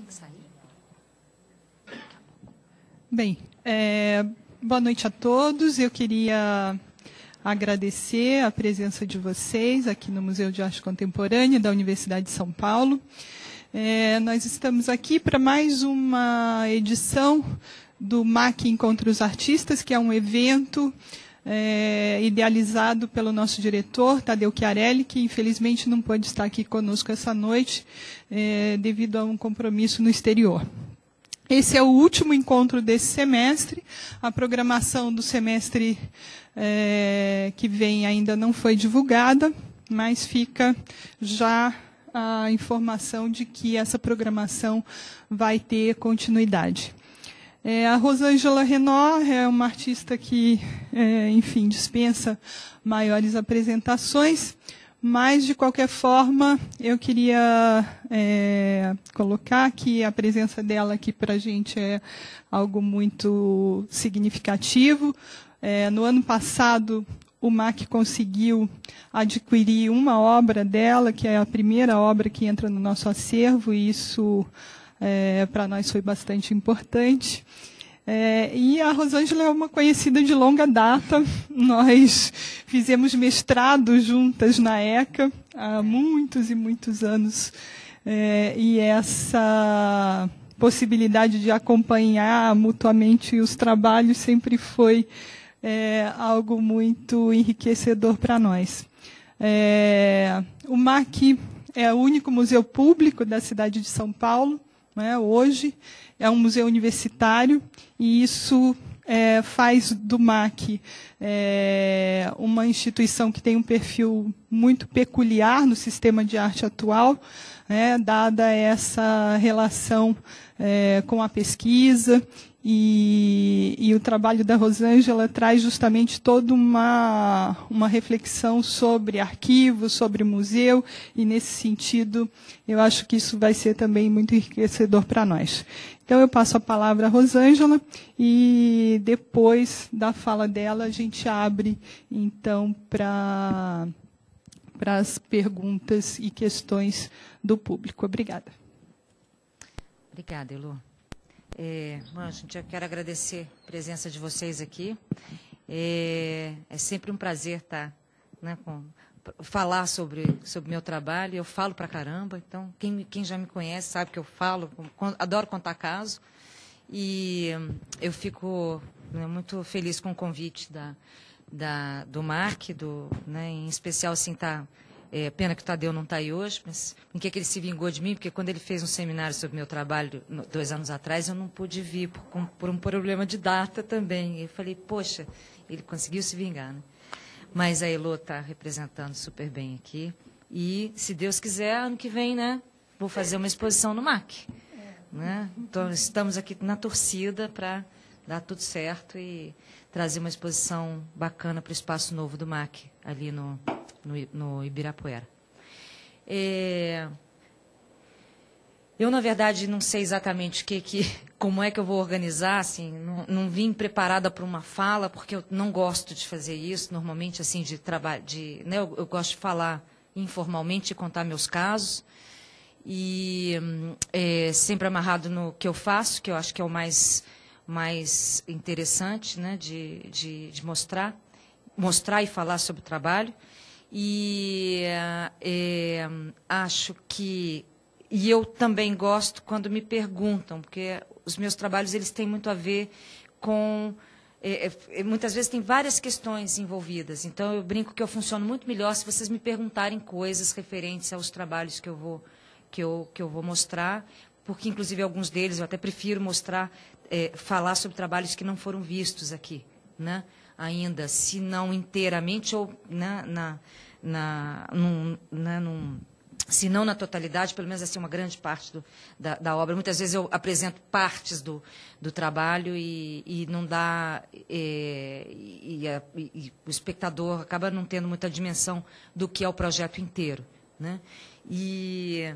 Bem, boa noite a todos. Eu queria agradecer a presença de vocês aqui no Museu de Arte Contemporânea da Universidade de São Paulo. Nós estamos aqui para mais uma edição do MAC Encontra os Artistas, que é um evento idealizado pelo nosso diretor, Tadeu Chiarelli, que infelizmente não pôde estar aqui conosco essa noite, devido a um compromisso no exterior. Esse é o último encontro desse semestre. A programação do semestre que vem ainda não foi divulgada, mas fica já a informação de que essa programação vai ter continuidade. A Rosângela Renaud é uma artista que, enfim, dispensa maiores apresentações, mas, de qualquer forma, eu queria colocar que a presença dela aqui para a gente é algo muito significativo. No ano passado, o MAC conseguiu adquirir uma obra dela, que é a primeira obra que entra no nosso acervo, e isso, para nós, foi bastante importante. E a Rosângela é uma conhecida de longa data. Nós fizemos mestrado juntas na ECA há muitos e muitos anos. E essa possibilidade de acompanhar mutuamente os trabalhos sempre foi algo muito enriquecedor para nós. O MAC é o único museu público da cidade de São Paulo. Hoje é um museu universitário, e isso faz do MAC uma instituição que tem um perfil muito peculiar no sistema de arte atual, dada essa relação com a pesquisa, e o trabalho da Rosângela traz justamente toda uma reflexão sobre arquivos, sobre museu, e, nesse sentido, eu acho que isso vai ser também muito enriquecedor para nós. Então, eu passo a palavra à Rosângela, e depois da fala dela, a gente abre, então, para as perguntas e questões do público. Obrigada. Obrigada, Elo. Gente, eu quero agradecer a presença de vocês aqui. É sempre um prazer estar, falar sobre meu trabalho. Eu falo pra caramba, então quem já me conhece sabe que eu falo, adoro contar caso. E eu fico muito feliz com o convite do MAC, em especial assim, pena que o Tadeu não está aí hoje, mas em que ele se vingou de mim, porque quando ele fez um seminário sobre meu trabalho 2 anos atrás, eu não pude vir por um problema de data também. E eu falei, poxa, ele conseguiu se vingar, né? Mas a Elo está representando super bem aqui. E, se Deus quiser, ano que vem, vou fazer uma exposição no MAC. Então, estamos aqui na torcida para dar tudo certo e trazer uma exposição bacana para o espaço novo do MAC, ali no Ibirapuera. Eu, na verdade, não sei exatamente como é que eu vou organizar, assim, não vim preparada para uma fala, porque eu não gosto de fazer isso, normalmente, assim, de trabalho, eu gosto de falar informalmente e contar meus casos, e sempre amarrado no que eu faço, que eu acho que é o mais interessante, de mostrar e falar sobre o trabalho. E acho que... E eu também gosto quando me perguntam, porque os meus trabalhos eles têm muito a ver com... muitas vezes tem várias questões envolvidas. Então, eu brinco que eu funciono muito melhor se vocês me perguntarem coisas referentes aos trabalhos que eu vou mostrar, porque, inclusive, alguns deles eu até prefiro falar sobre trabalhos que não foram vistos aqui, ainda, se não inteiramente ou se não na totalidade, pelo menos assim, uma grande parte da obra. Muitas vezes eu apresento partes do trabalho e não dá... E o espectador acaba não tendo muita dimensão do que é o projeto inteiro. E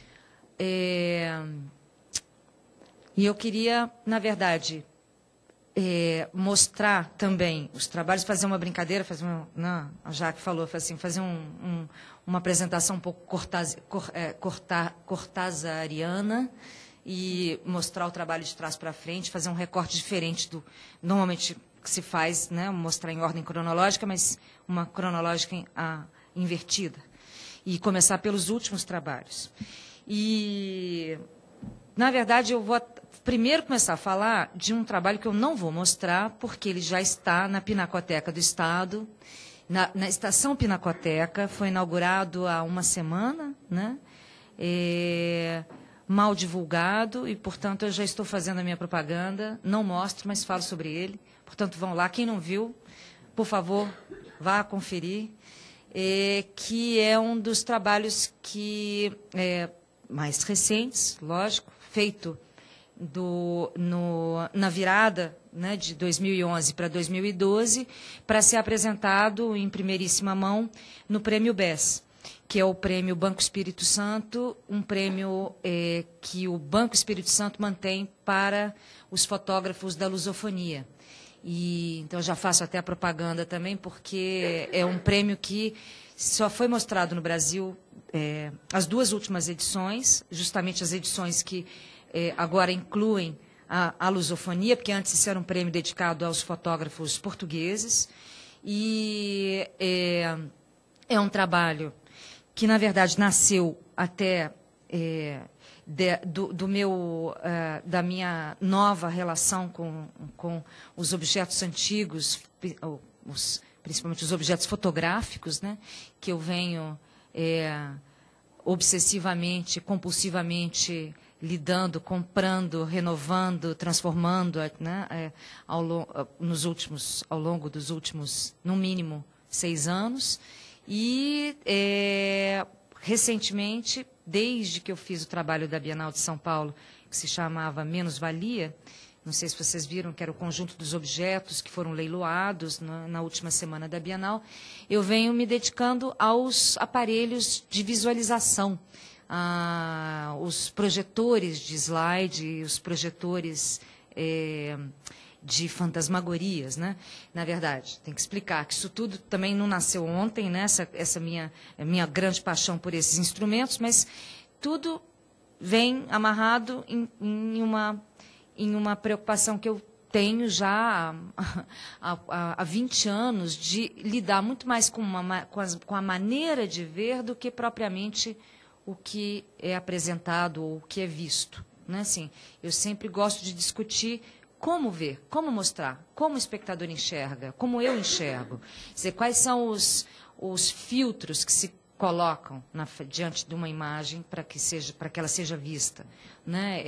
eu queria, na verdade... mostrar também os trabalhos, fazer uma brincadeira, a Jaque falou, assim, fazer uma apresentação um pouco cortazariana e mostrar o trabalho de trás para frente, fazer um recorte diferente do normalmente que se faz, né, mostrar em ordem cronológica, mas uma cronológica invertida. E começar pelos últimos trabalhos. E, na verdade, eu vou primeiro começar a falar de um trabalho que eu não vou mostrar, porque ele já está na Pinacoteca do Estado, na Estação Pinacoteca, foi inaugurado há uma semana, né? Mal divulgado, e, portanto, eu já estou fazendo a minha propaganda, não mostro, mas falo sobre ele. Portanto, vão lá. Quem não viu, por favor, vá conferir, que é um dos trabalhos que mais recentes, lógico, feito na virada, né, de 2011 para 2012, para ser apresentado em primeiríssima mão no Prêmio BES, que é o Prêmio Banco Espírito Santo, um prêmio que o Banco Espírito Santo mantém para os fotógrafos da lusofonia. E, então, já faço até a propaganda também, porque é um prêmio que só foi mostrado no Brasil as duas últimas edições, justamente as edições que agora incluem a lusofonia, porque antes isso era um prêmio dedicado aos fotógrafos portugueses. E é um trabalho que, na verdade, nasceu até da minha nova relação com os objetos antigos, principalmente os objetos fotográficos, né, que eu venho obsessivamente, compulsivamente lidando, comprando, renovando, transformando, né, ao longo dos últimos, no mínimo, 6 anos. E, recentemente, desde que eu fiz o trabalho da Bienal de São Paulo, que se chamava Menos Valia, não sei se vocês viram, que era o conjunto dos objetos que foram leiloados na última semana da Bienal, eu venho me dedicando aos aparelhos de visualização, os projetores de slide, os projetores de fantasmagorias, né? Na verdade, tem que explicar que isso tudo também não nasceu ontem, né? Essa minha grande paixão por esses instrumentos, mas tudo vem amarrado em uma preocupação que eu tenho já há 20 anos de lidar muito mais com a maneira de ver do que propriamente o que é apresentado ou o que é visto, né? Assim, eu sempre gosto de discutir como ver, como mostrar, como o espectador enxerga, como eu enxergo. Quer dizer, quais são os filtros que se colocam diante de uma imagem para que ela seja vista, né?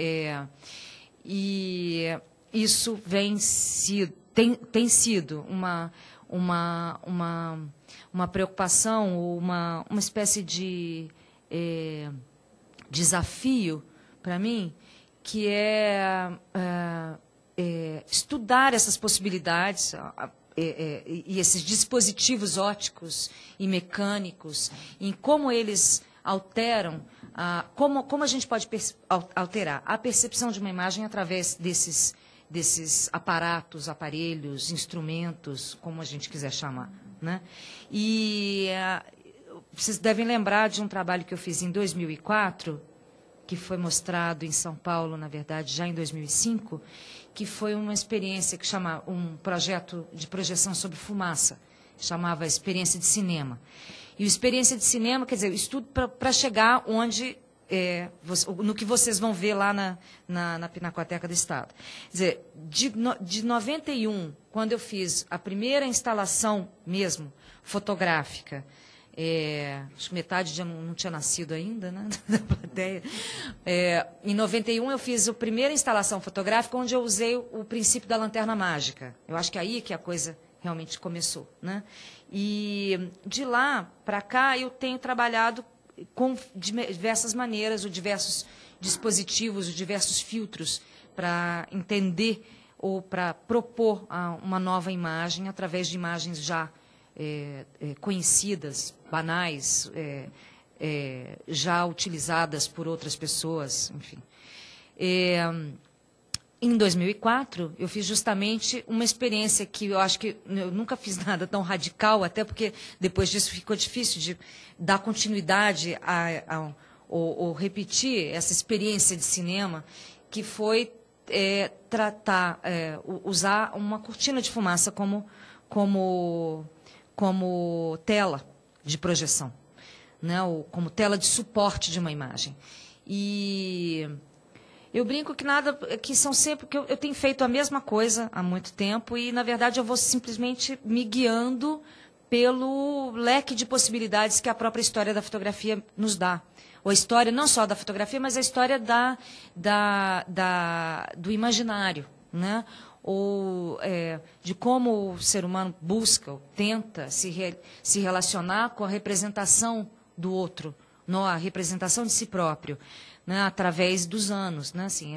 E isso tem sido uma preocupação, ou uma espécie de desafio para mim, que estudar essas possibilidades e esses dispositivos ópticos e mecânicos, em como eles alteram, como a gente pode alterar a percepção de uma imagem através desses aparelhos, instrumentos, como a gente quiser chamar, né? E vocês devem lembrar de um trabalho que eu fiz em 2004, que foi mostrado em São Paulo, na verdade, já em 2005, que foi uma experiência que chama um projeto de projeção sobre fumaça, chamava Experiência de Cinema. E o Experiência de Cinema, quer dizer, estudo para chegar onde no que vocês vão ver lá na Pinacoteca do Estado. Quer dizer, de 91, quando eu fiz a primeira instalação mesmo fotográfica, acho que metade já não tinha nascido ainda, né, da plateia. Em 91 eu fiz a primeira instalação fotográfica onde eu usei o princípio da lanterna mágica. Eu acho que é aí que a coisa realmente começou, né? E de lá para cá eu tenho trabalhado com diversas maneiras, ou diversos dispositivos, ou diversos filtros para entender ou para propor uma nova imagem através de imagens já conhecidas, banais, já utilizadas por outras pessoas, enfim. Em 2004, eu fiz justamente uma experiência que eu acho que eu nunca fiz nada tão radical, até porque depois disso ficou difícil de dar continuidade ou repetir essa experiência de cinema, que foi usar uma cortina de fumaça como tela de projeção, né? Ou como tela de suporte de uma imagem. E eu brinco que são sempre que eu tenho feito a mesma coisa há muito tempo e, na verdade, eu vou simplesmente me guiando pelo leque de possibilidades que a própria história da fotografia nos dá. Ou a história não só da fotografia, mas a história do imaginário, né? Ou de como o ser humano busca, ou tenta se relacionar com a representação do outro, a representação de si próprio, né, através dos anos, né, assim,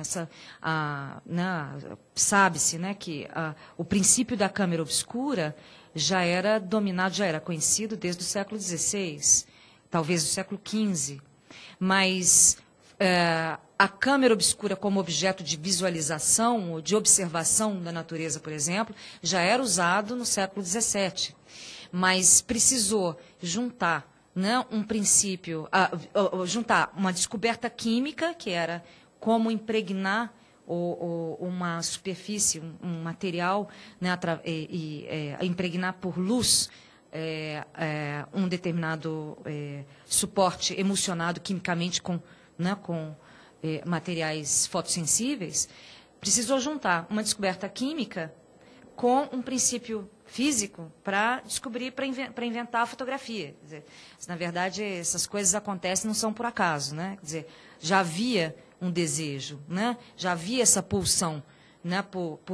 sabe-se, né, que o princípio da câmera obscura já era dominado, já era conhecido desde o século XVI, talvez do século XV, mas a câmera obscura como objeto de visualização ou de observação da natureza, por exemplo, já era usado no século XVII, mas precisou juntar, né, um princípio, juntar uma descoberta química, que era como impregnar uma superfície, um material, né, impregnar por luz um determinado suporte emocionado quimicamente com materiais fotossensíveis, precisou juntar uma descoberta química com um princípio físico para descobrir, para inventar a fotografia. Quer dizer, na verdade, essas coisas acontecem, não são por acaso, né? Quer dizer, já havia um desejo, né? Já havia essa pulsão, né?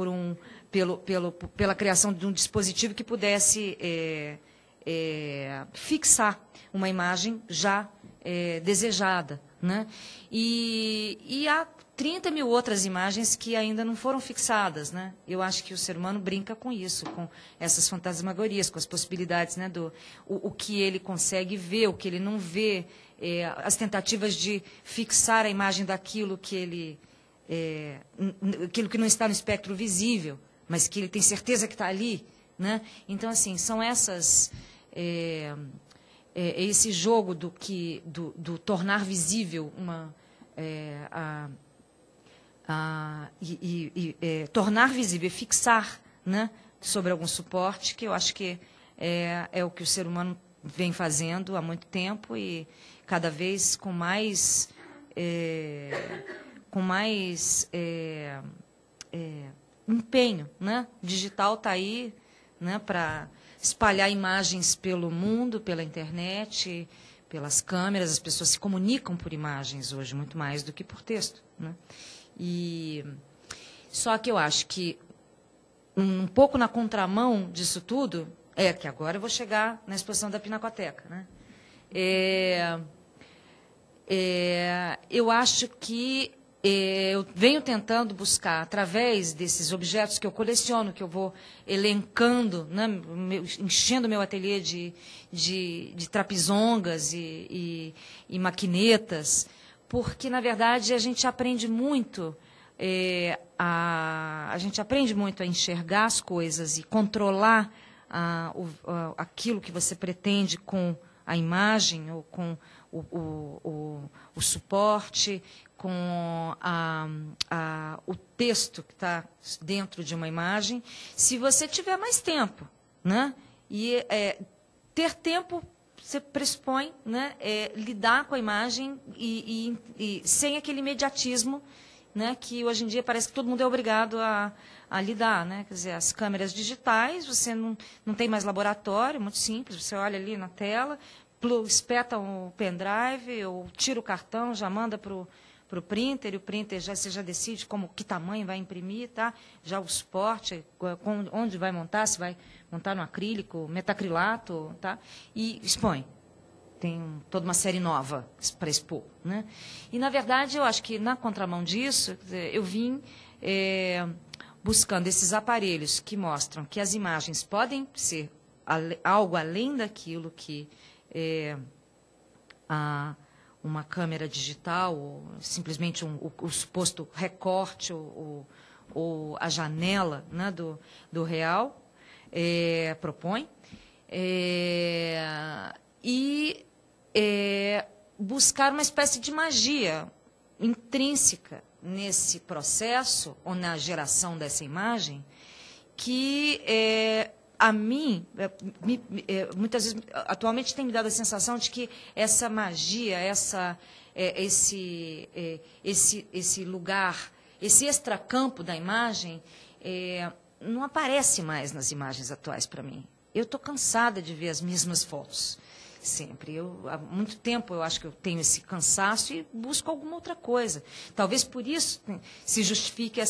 Pela criação de um dispositivo que pudesse fixar uma imagem já desejada, né? E há 30 mil outras imagens que ainda não foram fixadas, né? Eu acho que o ser humano brinca com isso, com essas fantasmagorias, com as possibilidades, né, o que ele consegue ver, o que ele não vê, as tentativas de fixar a imagem daquilo que aquilo que não está no espectro visível, mas que ele tem certeza que está ali, né? Então, assim, são essas esse jogo do tornar visível tornar visível e fixar, né, sobre algum suporte, que eu acho que é o que o ser humano vem fazendo há muito tempo e cada vez com mais empenho, né? O digital está aí, né, para espalhar imagens pelo mundo, pela internet, pelas câmeras. As pessoas se comunicam por imagens hoje, muito mais do que por texto, né? E só que eu acho que um pouco na contramão disso tudo que agora eu vou chegar na exposição da Pinacoteca, né? Eu acho que eu venho tentando buscar, através desses objetos que eu coleciono, que eu vou elencando, né, enchendo meu ateliê de trapisongas e maquinetas, porque, na verdade, a gente aprende muito a enxergar as coisas e controlar aquilo que você pretende com a imagem ou com o suporte, com o texto que está dentro de uma imagem, se você tiver mais tempo, né? E ter tempo, você pressupõe, né, lidar com a imagem e sem aquele imediatismo, né, que hoje em dia parece que todo mundo é obrigado a lidar, né? Quer dizer, as câmeras digitais, você não tem mais laboratório, muito simples, você olha ali na tela, espeta um pendrive, ou tira o cartão, já manda para o printer, e o printer você já decide que tamanho vai imprimir, tá? Já o suporte, onde vai montar, se vai montar no acrílico, metacrilato, tá? E expõe. Tem toda uma série nova para expor, né? E, na verdade, eu acho que, na contramão disso, eu vim buscando esses aparelhos que mostram que as imagens podem ser algo além daquilo que uma câmera digital, ou simplesmente o suposto recorte ou a janela, né, do real propõe. buscar uma espécie de magia intrínseca nesse processo, ou na geração dessa imagem, que a mim, muitas vezes, atualmente tem me dado a sensação de que essa magia, esse lugar, esse extracampo da imagem, não aparece mais nas imagens atuais para mim. Eu estou cansada de ver as mesmas fotos, sempre. Há muito tempo eu acho que eu tenho esse cansaço e busco alguma outra coisa. Talvez por isso se justifique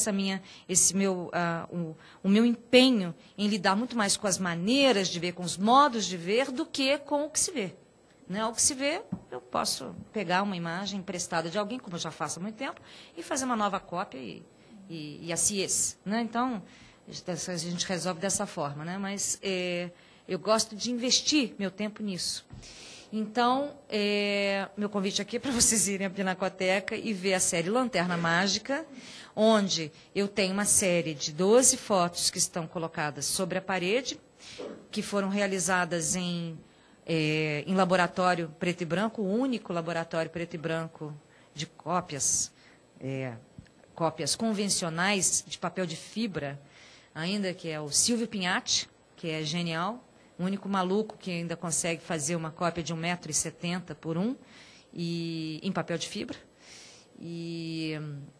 o meu empenho em lidar muito mais com as maneiras de ver, com os modos de ver, do que com o que se vê. Né? O que se vê, eu posso pegar uma imagem emprestada de alguém, como eu já faço há muito tempo, e fazer uma nova cópia e assim esse. Né? Então, a gente resolve dessa forma. Né? Mas eu gosto de investir meu tempo nisso. Então, meu convite aqui é para vocês irem à Pinacoteca e ver a série Lanterna Mágica, onde eu tenho uma série de 12 fotos que estão colocadas sobre a parede, que foram realizadas em laboratório preto e branco, o único laboratório preto e branco de cópias, cópias convencionais de papel de fibra, ainda, que é o Silvio Pinhatti, que é genial, o único maluco que ainda consegue fazer uma cópia de 1,70 m por 1, em papel de fibra, e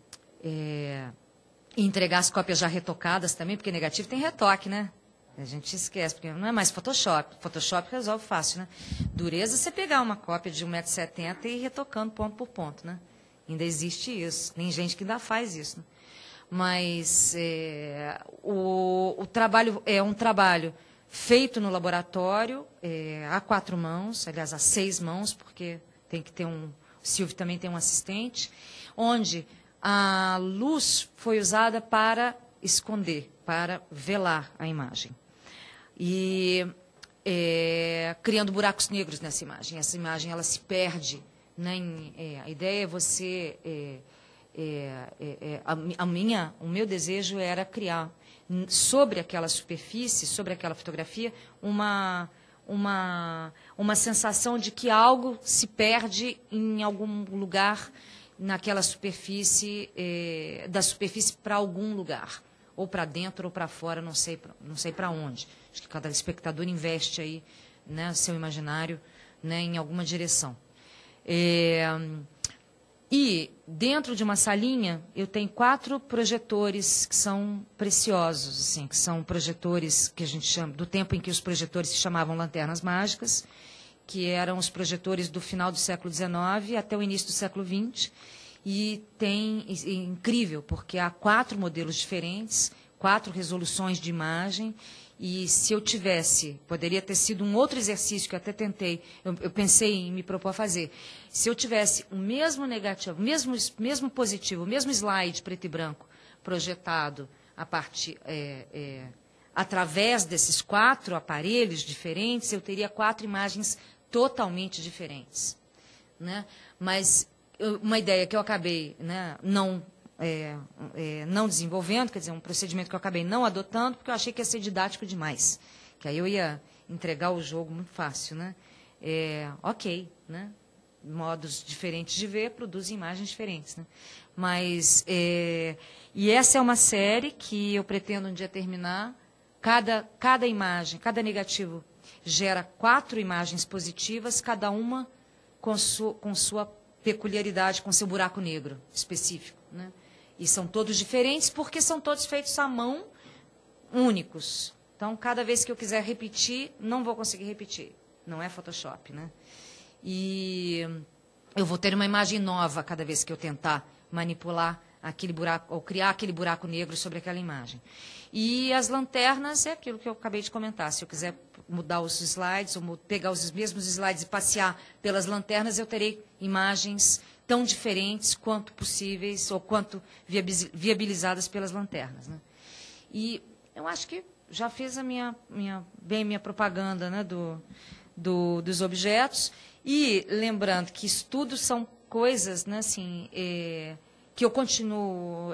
entregar as cópias já retocadas também, porque negativo tem retoque, né? A gente esquece, porque não é mais Photoshop. Photoshop resolve fácil, né? Dureza você pegar uma cópia de 1,70 m e ir retocando ponto por ponto, né? Ainda existe isso. Tem gente que ainda faz isso. Né? Mas o trabalho é um trabalho feito no laboratório, a 4 mãos, aliás, a 6 mãos, porque tem que ter o Silvio também tem um assistente, onde a luz foi usada para esconder, para velar a imagem. E criando buracos negros nessa imagem. Essa imagem ela se perde. Né, a ideia é você... o meu desejo era criar sobre aquela superfície, sobre aquela fotografia, uma sensação de que algo se perde em algum lugar naquela superfície, da superfície para algum lugar, ou para dentro ou para fora, não sei para onde. Acho que cada espectador investe aí, né, seu imaginário, né, em alguma direção. E dentro de uma salinha eu tenho 4 projetores que são preciosos, assim, que são projetores que a gente chama do tempo em que os projetores se chamavam lanternas mágicas, que eram os projetores do final do século XIX até o início do século XX. E é incrível, porque há 4 modelos diferentes, 4 resoluções de imagem, e se eu tivesse, poderia ter sido um outro exercício que eu até tentei, eu pensei em me propor a fazer, se eu tivesse o mesmo negativo, mesmo positivo, o mesmo slide preto e branco projetado a partir, através desses 4 aparelhos diferentes, eu teria 4 imagens totalmente diferentes. Né? Mas uma ideia que eu acabei, né, não desenvolvendo, quer dizer, um procedimento que eu acabei não adotando, porque eu achei que ia ser didático demais, que aí eu ia entregar o jogo muito fácil. Né? Ok, né? Modos diferentes de ver produzem imagens diferentes. Né? Mas, e essa é uma série que eu pretendo um dia terminar. Cada imagem, cada negativo gera 4 imagens positivas, cada uma com sua peculiaridade, com seu buraco negro específico. Né? E são todos diferentes porque são todos feitos à mão, únicos. Então, cada vez que eu quiser repetir, não vou conseguir repetir. Não é Photoshop. Né? E eu vou ter uma imagem nova cada vez que eu tentar manipular aquele buraco, ou criar aquele buraco negro sobre aquela imagem. E as lanternas é aquilo que eu acabei de comentar. Se eu quiser mudar os slides, ou pegar os mesmos slides e passear pelas lanternas, eu terei imagens tão diferentes quanto possíveis, ou quanto viabilizadas pelas lanternas. Né? E eu acho que já fiz a minha propaganda, né, dos objetos. E lembrando que estudos são coisas, né, assim, que eu continuo...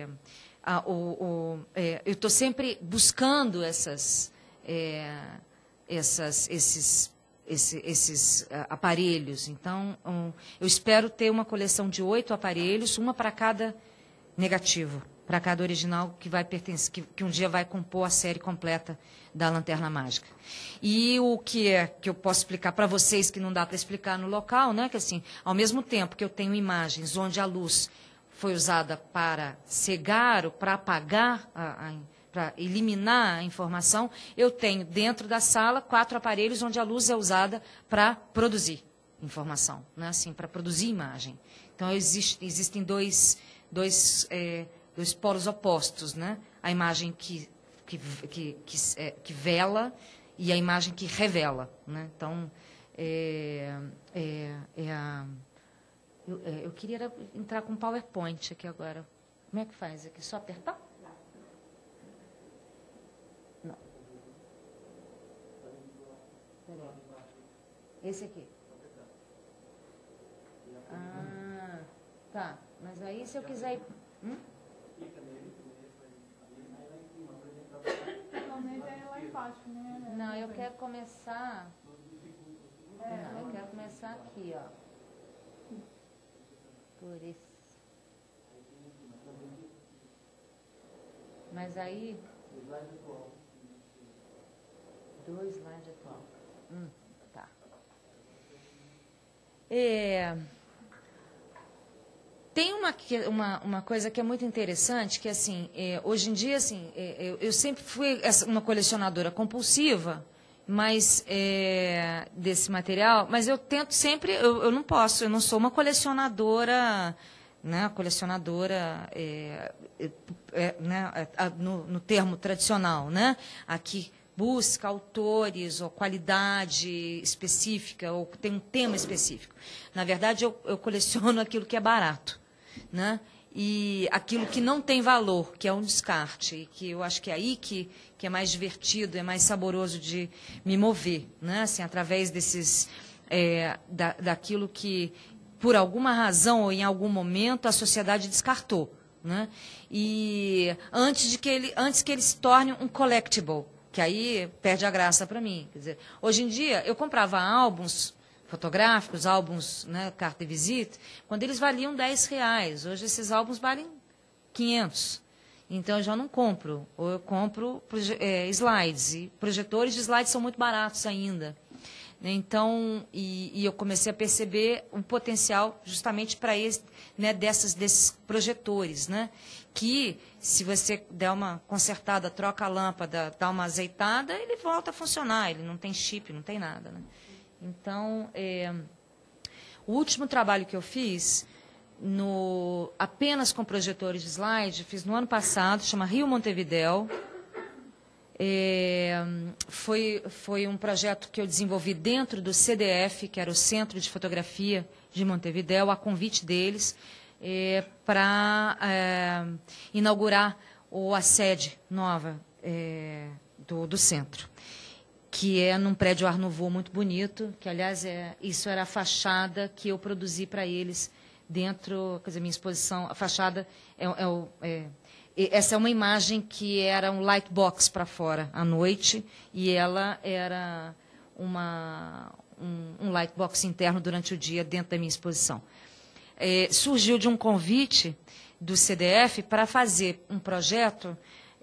eu estou esses aparelhos. Então, eu espero ter uma coleção de 8 aparelhos, uma para cada negativo, para cada original que vai pertencer, que um dia vai compor a série completa da Lanterna Mágica. E o que eu posso explicar para vocês, que não dá para explicar no local, né? Que assim, ao mesmo tempo que eu tenho imagens onde a luz foi usada para cegar ou para apagar para eliminar a informação, eu tenho dentro da sala 4 aparelhos onde a luz é usada para produzir informação, né? Assim, para produzir imagem. Então, existem dois polos opostos, né? A imagem que vela e a imagem que revela, né? Então, eu queria entrar com PowerPoint aqui agora. Como é que faz aqui? Só apertar? Não. Esse aqui. Ah, tá. Mas aí, se eu quiser ir... Não, eu quero começar... Não, eu quero começar aqui, ó. Por isso. Mas aí... 2 slides atual. Tá. Tem uma coisa que é muito interessante, que assim, hoje em dia, assim, eu sempre fui uma colecionadora compulsiva, mas desse material, mas eu tento sempre, eu não posso, eu não sou uma colecionadora, né, né, no termo tradicional, né, aqui busca autores ou qualidade específica, ou tem um tema específico. Na verdade, eu coleciono aquilo que é barato, né? E aquilo que não tem valor, que é um descarte, e que eu acho que é aí que é mais divertido, é mais saboroso de me mover, né? Assim, através desses, daquilo que, por alguma razão ou em algum momento, a sociedade descartou, né? E antes que ele se torne um collectible, que aí perde a graça para mim. Quer dizer, hoje em dia, eu comprava álbuns fotográficos, álbuns, né, carta de visita, quando eles valiam R$10. Hoje esses álbuns valem 500. Então eu já não compro. Ou eu compro slides. E projetores de slides são muito baratos ainda. Então, e eu comecei a perceber um potencial justamente para né, desses projetores, né? Que, se você der uma consertada, troca a lâmpada, dá uma azeitada, ele volta a funcionar, ele não tem chip, não tem nada, né? Então, o último trabalho que eu fiz, apenas com projetores de slide, fiz no ano passado, chama Rio Montevidéu. Foi um projeto que eu desenvolvi dentro do CDF, que era o Centro de Fotografia de Montevidéu, a convite deles, para inaugurar a sede nova do centro, que é num prédio Art Nouveau muito bonito, que, aliás, isso era a fachada que eu produzi para eles dentro, quer dizer, minha exposição, a fachada essa é uma imagem que era um light box para fora à noite, e ela era um light box interno durante o dia dentro da minha exposição. Surgiu de um convite do CDF para fazer um projeto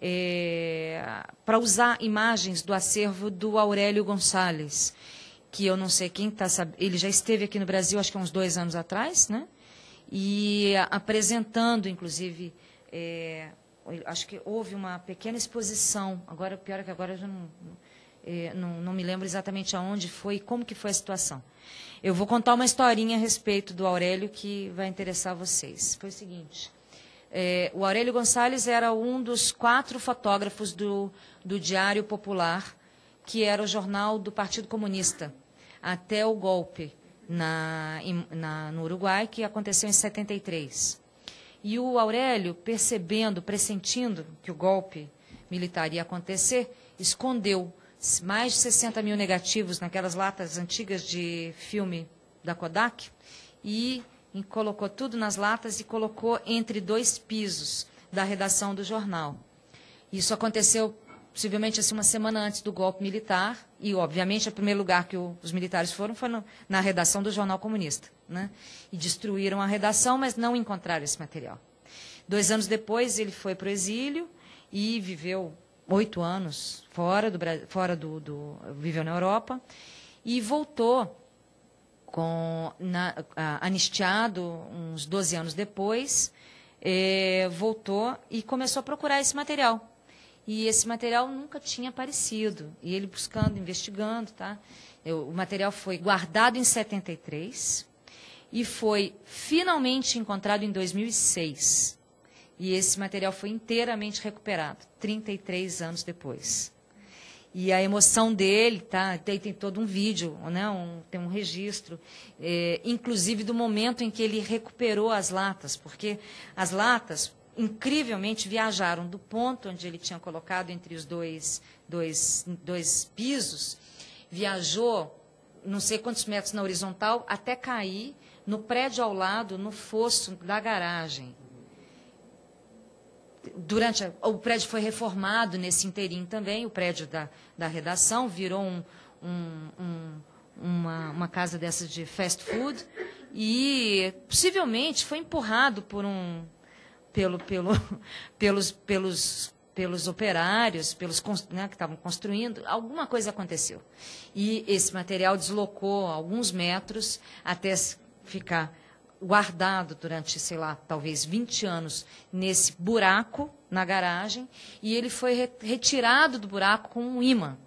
para usar imagens do acervo do Aurélio Gonçalves, que eu não sei quem está sabendo, ele já esteve aqui no Brasil, acho que há uns 2 anos atrás, né? E apresentando, inclusive, acho que houve uma pequena exposição, agora, pior é que agora eu já não me lembro exatamente aonde foi e como que foi a situação. Eu vou contar uma historinha a respeito do Aurélio que vai interessar vocês. Foi o seguinte... o Aurélio Gonçalves era um dos 4 fotógrafos do Diário Popular, que era o jornal do Partido Comunista, até o golpe no Uruguai, que aconteceu em 73. E o Aurélio, pressentindo que o golpe militar ia acontecer, escondeu mais de 60 mil negativos naquelas latas antigas de filme da Kodak e colocou tudo nas latas e colocou entre 2 pisos da redação do jornal. Isso aconteceu possivelmente assim, uma semana antes do golpe militar, e, obviamente, o primeiro lugar que os militares foram foi na redação do Jornal Comunista, né? E destruíram a redação, mas não encontraram esse material. 2 anos depois, ele foi para o exílio e viveu 8 anos viveu na Europa, e voltou anistiado uns 12 anos depois, voltou e começou a procurar esse material. E esse material nunca tinha aparecido. E ele buscando, investigando, tá? O material foi guardado em 73 e foi finalmente encontrado em 2006. E esse material foi inteiramente recuperado, 33 anos depois. E a emoção dele, tá? Tem todo um vídeo, né? Tem um registro, inclusive do momento em que ele recuperou as latas, porque as latas, incrivelmente, viajaram do ponto onde ele tinha colocado entre os dois pisos, viajou não sei quantos metros na horizontal, até cair no prédio ao lado, no fosso da garagem. O prédio foi reformado nesse inteirinho também, o prédio da redação virou uma casa dessas de fast food, e possivelmente foi empurrado pelos operários, né, que estavam construindo. Alguma coisa aconteceu. E esse material deslocou alguns metros até ficar guardado durante, sei lá, talvez 20 anos nesse buraco na garagem, e ele foi retirado do buraco com um ímã,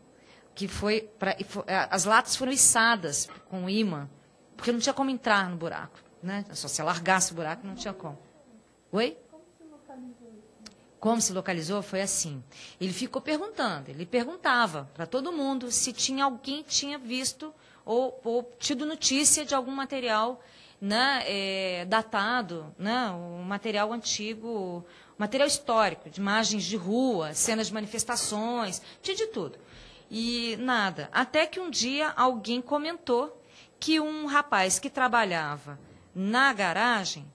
as latas foram içadas com um ímã, porque não tinha como entrar no buraco, né? Só se largasse o buraco, não tinha como. Oi? Como se localizou? Foi assim. Ele ficou perguntando, ele perguntava para todo mundo se tinha alguém que tinha visto ou tido notícia de algum material, né, datado, né, um material antigo, material histórico, de imagens de rua, cenas de manifestações, tinha de tudo. E nada. Até que um dia alguém comentou que um rapaz que trabalhava na garagem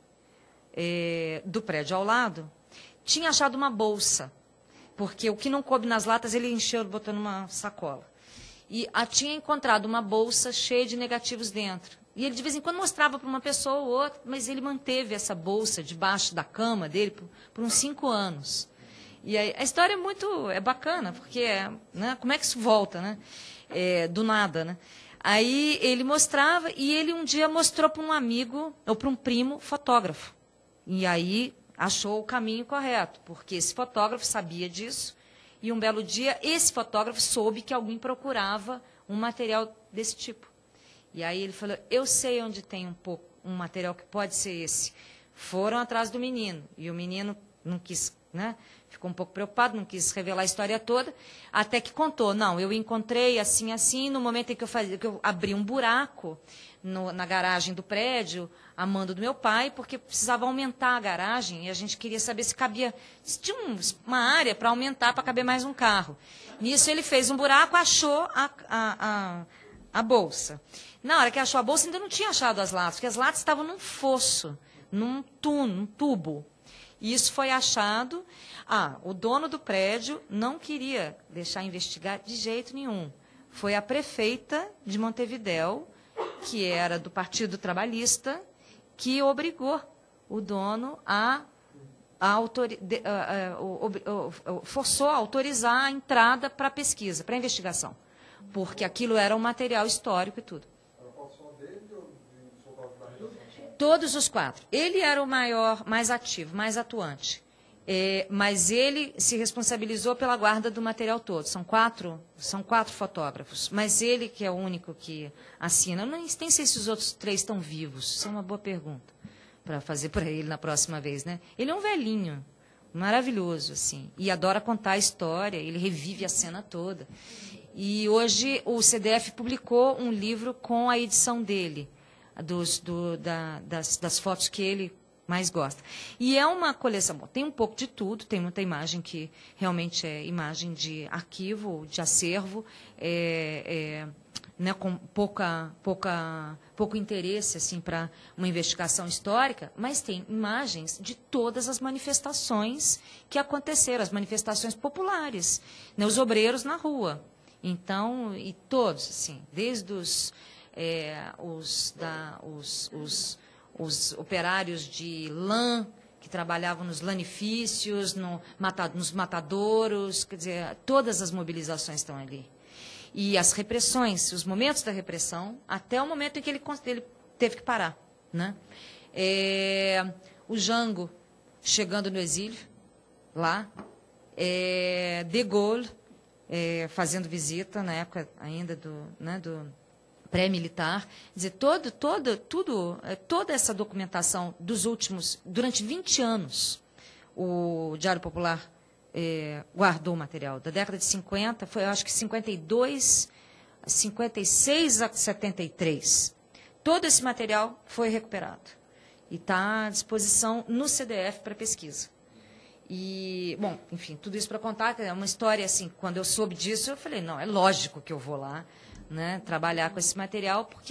do prédio ao lado tinha achado uma bolsa, porque o que não coube nas latas ele encheu, botou numa sacola. E tinha encontrado uma bolsa cheia de negativos dentro. E ele, de vez em quando, mostrava para uma pessoa ou outra, mas ele manteve essa bolsa debaixo da cama dele por uns 5 anos. E aí, a história é bacana, porque né, como é que isso volta, né? Do nada, né? Aí ele mostrava, e ele um dia mostrou para um amigo, ou para um primo fotógrafo. E aí achou o caminho correto, porque esse fotógrafo sabia disso, e um belo dia esse fotógrafo soube que alguém procurava um material desse tipo. E aí ele falou, eu sei onde tem um material que pode ser esse. Foram atrás do menino, e o menino não quis, né, ficou um pouco preocupado, não quis revelar a história toda, até que contou, não, eu encontrei assim, assim, no momento em que eu abri um buraco na garagem do prédio, a mando do meu pai, porque precisava aumentar a garagem, e a gente queria saber se tinha uma área para aumentar, para caber mais um carro. Nisso ele fez um buraco, achou a bolsa. Na hora que achou a bolsa, ainda não tinha achado as latas, porque as latas estavam num fosso, num tubo. E isso foi achado. O dono do prédio não queria deixar investigar de jeito nenhum. Foi a prefeita de Montevidéu, que era do Partido Trabalhista, que obrigou o dono forçou a autorizar a entrada para a pesquisa, para a investigação, porque aquilo era um material histórico e tudo. Todos os 4. Ele era o maior, mais ativo, mais atuante. Mas ele se responsabilizou pela guarda do material todo. São quatro fotógrafos. Mas ele que é o único que assina. Eu nem sei se os outros 3 estão vivos. Isso é uma boa pergunta para fazer para ele na próxima vez, né? Ele é um velhinho, maravilhoso, assim. E adora contar a história. Ele revive a cena toda. E hoje o CDF publicou um livro com a edição dele, das fotos que ele mais gosta. E é uma coleção, tem um pouco de tudo, tem muita imagem que realmente é imagem de arquivo, de acervo, né, com pouco interesse assim, para uma investigação histórica, mas tem imagens de todas as manifestações que aconteceram, as manifestações populares, né, os obreiros na rua. Então, e todos, assim, desde os operários de lã, que trabalhavam nos lanifícios, nos matadouros, quer dizer, todas as mobilizações estão ali. E as repressões, os momentos da repressão, até o momento em que ele teve que parar. Né? O Jango chegando no exílio, lá. De Gaulle fazendo visita, na época ainda do pré-militar. Quer dizer, toda essa documentação dos últimos, durante 20 anos, o Diário Popular guardou o material. Da década de 50, foi, eu acho que 56 a 73. Todo esse material foi recuperado. E está à disposição no CDF para pesquisa. E, bom, enfim, tudo isso para contar, é uma história assim, quando eu soube disso, eu falei, não, é lógico que eu vou lá, né, trabalhar com esse material, porque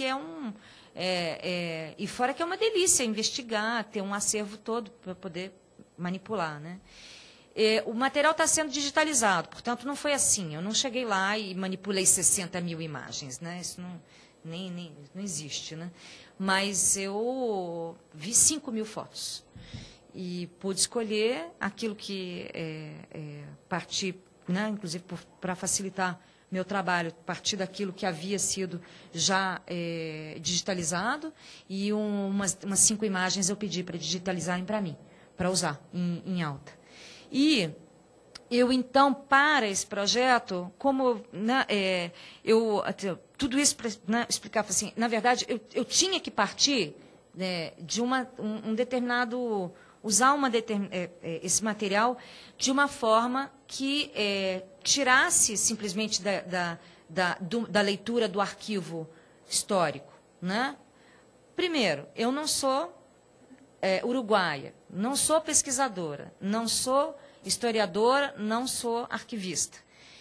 e fora que é uma delícia investigar, ter um acervo todo para poder manipular, né? O material está sendo digitalizado, portanto, não foi assim. Eu não cheguei lá e manipulei 60 mil imagens, né? Isso não existe, né? Mas eu vi 5 mil fotos. E pude escolher aquilo que parti, né? Inclusive para facilitar meu trabalho, partir daquilo que havia sido já digitalizado, e umas 5 imagens eu pedi para digitalizarem para mim, para usar em alta. E eu, então, para esse projeto, como né, tudo isso para explicar, assim, na verdade, eu tinha que partir de um determinado, usar esse material de uma forma que tirasse simplesmente da leitura do arquivo histórico. Né? Primeiro, eu não sou uruguaia, não sou pesquisadora, não sou historiadora, não sou arquivista.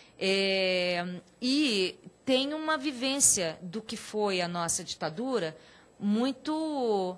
E tenho uma vivência do que foi a nossa ditadura muito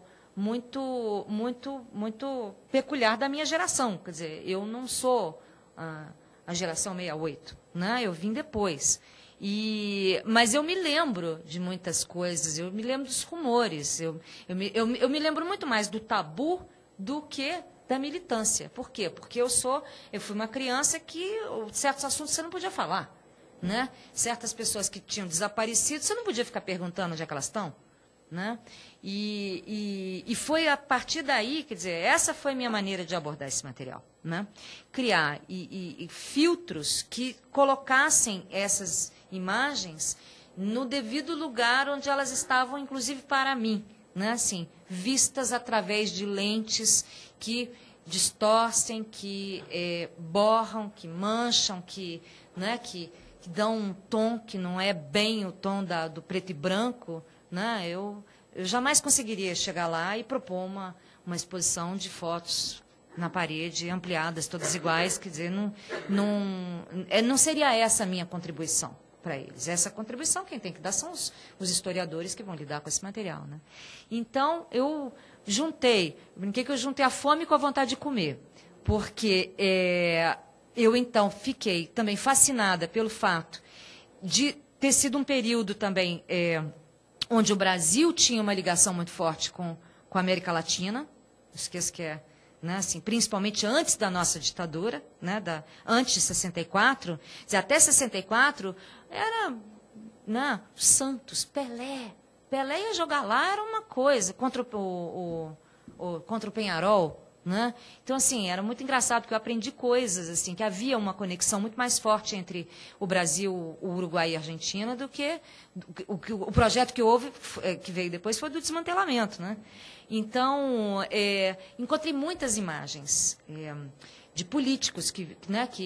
peculiar da minha geração. Quer dizer, eu não sou a geração 68, né? Eu vim depois. Mas eu me lembro de muitas coisas, eu me lembro dos rumores, eu me lembro muito mais do tabu do que da militância. Por quê? Porque eu fui uma criança que certos assuntos você não podia falar. Né? Certas pessoas que tinham desaparecido, você não podia ficar perguntando onde é que elas estão. Né? E foi a partir daí, quer dizer, essa foi a minha maneira de abordar esse material. Né? Criar filtros que colocassem essas imagens no devido lugar onde elas estavam, inclusive para mim, né? Assim, vistas através de lentes que distorcem, que borram, que mancham, que dão um tom que não é bem o tom do preto e branco. Né? Eu jamais conseguiria chegar lá e propor uma exposição de fotos na parede, ampliadas, todas iguais. Quer dizer, não seria essa a minha contribuição para eles. Essa contribuição quem tem que dar são os historiadores que vão lidar com esse material. Né? Então, eu brinquei que eu juntei a fome com a vontade de comer, porque eu, então, fiquei também fascinada pelo fato de ter sido um período também onde o Brasil tinha uma ligação muito forte com a América Latina. Não esqueça que né, assim, principalmente antes da nossa ditadura, né, antes de 64, até 64, era Santos, Pelé. Pelé ia jogar lá, era uma coisa, contra o Peñarol. Né? Então, assim, era muito engraçado, porque eu aprendi coisas, assim, que havia uma conexão muito mais forte entre o Brasil, o Uruguai e a Argentina do que o projeto que veio depois foi do desmantelamento. Né? Então, encontrei muitas imagens de políticos que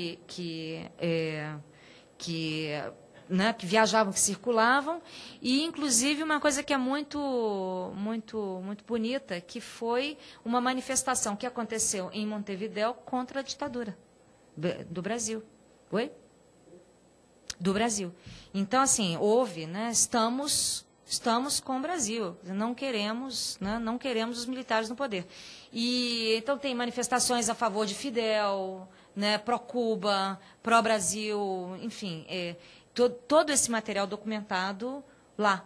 viajavam, que circulavam, e, inclusive, uma coisa que é muito bonita, que foi uma manifestação que aconteceu em Montevidéu contra a ditadura do Brasil. Oi? do Brasil. Então, assim, houve, né, estamos com o Brasil, não queremos, né, não queremos os militares no poder. E então tem manifestações a favor de Fidel, né, pró-Cuba, pró-Brasil, enfim, todo esse material documentado lá.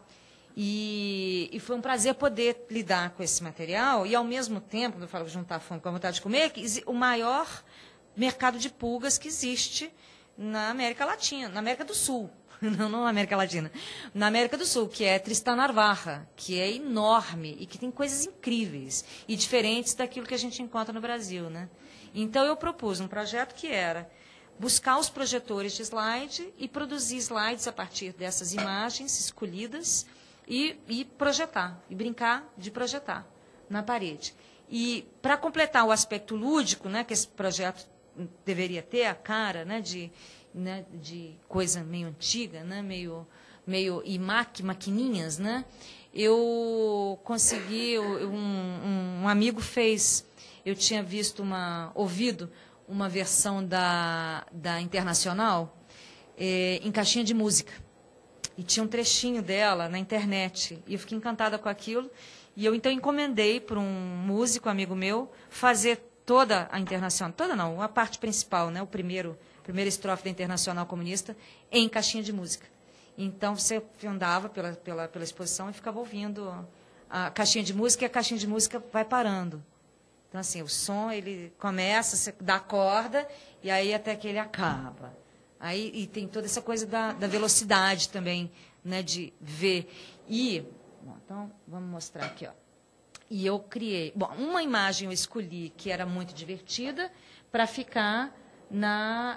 E foi um prazer poder lidar com esse material e, ao mesmo tempo, eu falo juntar a fome com a vontade de comer, o maior mercado de pulgas que existe na América Latina, na América do Sul, não na América Latina, na América do Sul, que é Tristan Narvarra, que é enorme e que tem coisas incríveis e diferentes daquilo que a gente encontra no Brasil, né? Então, eu propus um projeto que era buscar os projetores de slide e produzir slides a partir dessas imagens escolhidas e projetar, e brincar de projetar na parede. E, para completar o aspecto lúdico, né, que esse projeto deveria ter, a cara, né, de coisa meio antiga, né, e maquininhas, né, eu consegui, um amigo fez, eu tinha ouvido uma versão da Internacional em caixinha de música. E tinha um trechinho dela na internet. E eu fiquei encantada com aquilo. E eu, então, encomendei para um músico, amigo meu, fazer toda a Internacional. Toda não, a parte principal, né, primeira estrofe da Internacional Comunista, em caixinha de música. Então, você andava pela exposição e ficava ouvindo a caixinha de música, e a caixinha de música vai parando. Então, assim, o som, ele começa, você dá a corda, e aí até que ele acaba. Aí, e tem toda essa coisa da velocidade também, né, de ver. Então, vamos mostrar aqui. Ó. E eu criei... Bom, uma imagem eu escolhi que era muito divertida para ficar na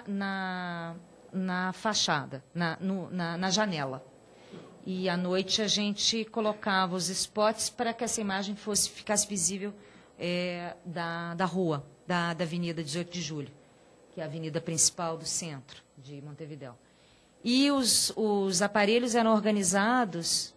fachada, na janela. E, à noite, a gente colocava os spots para que essa imagem ficasse visível da rua, da Avenida 18 de Julho, que é a avenida principal do centro de Montevidéu. E os aparelhos eram organizados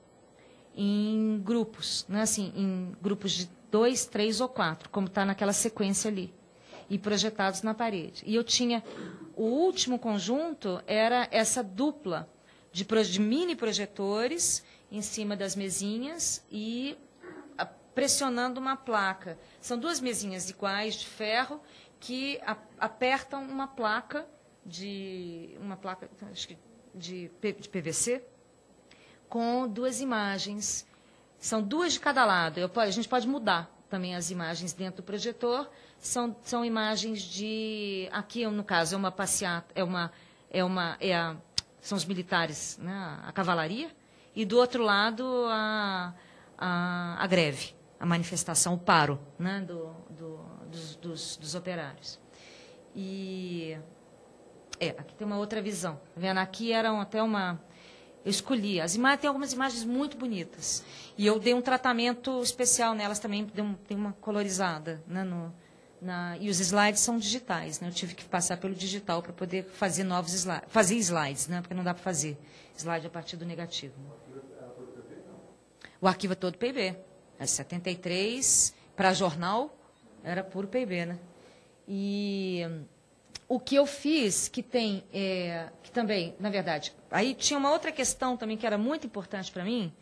em grupos, né? Assim, em grupos de 2, 3 ou 4, como está naquela sequência ali, e projetados na parede. E eu tinha, o último conjunto era essa dupla de mini projetores em cima das mesinhas e pressionando uma placa. São duas mesinhas iguais de ferro que apertam uma placa acho que de PVC com duas imagens. São duas de cada lado. A gente pode mudar também as imagens dentro do projetor. São imagens de... Aqui, no caso, é uma passeata, são os militares, né, a cavalaria, e do outro lado a greve, a manifestação, o paro, né, dos operários. E aqui tem uma outra visão. Tá vendo? Aqui eram até uma... Eu escolhi. As imagens, tem algumas imagens muito bonitas. E eu dei um tratamento especial nelas também, tem uma colorizada. Né, e os slides são digitais. Né, eu tive que passar pelo digital para poder fazer novos slides. Fazer slides, né, porque não dá para fazer slide a partir do negativo. O arquivo é todo PIB. É 73, para jornal, era puro PIB, né? E o que eu fiz, que também, na verdade, aí tinha uma outra questão também que era muito importante para mim,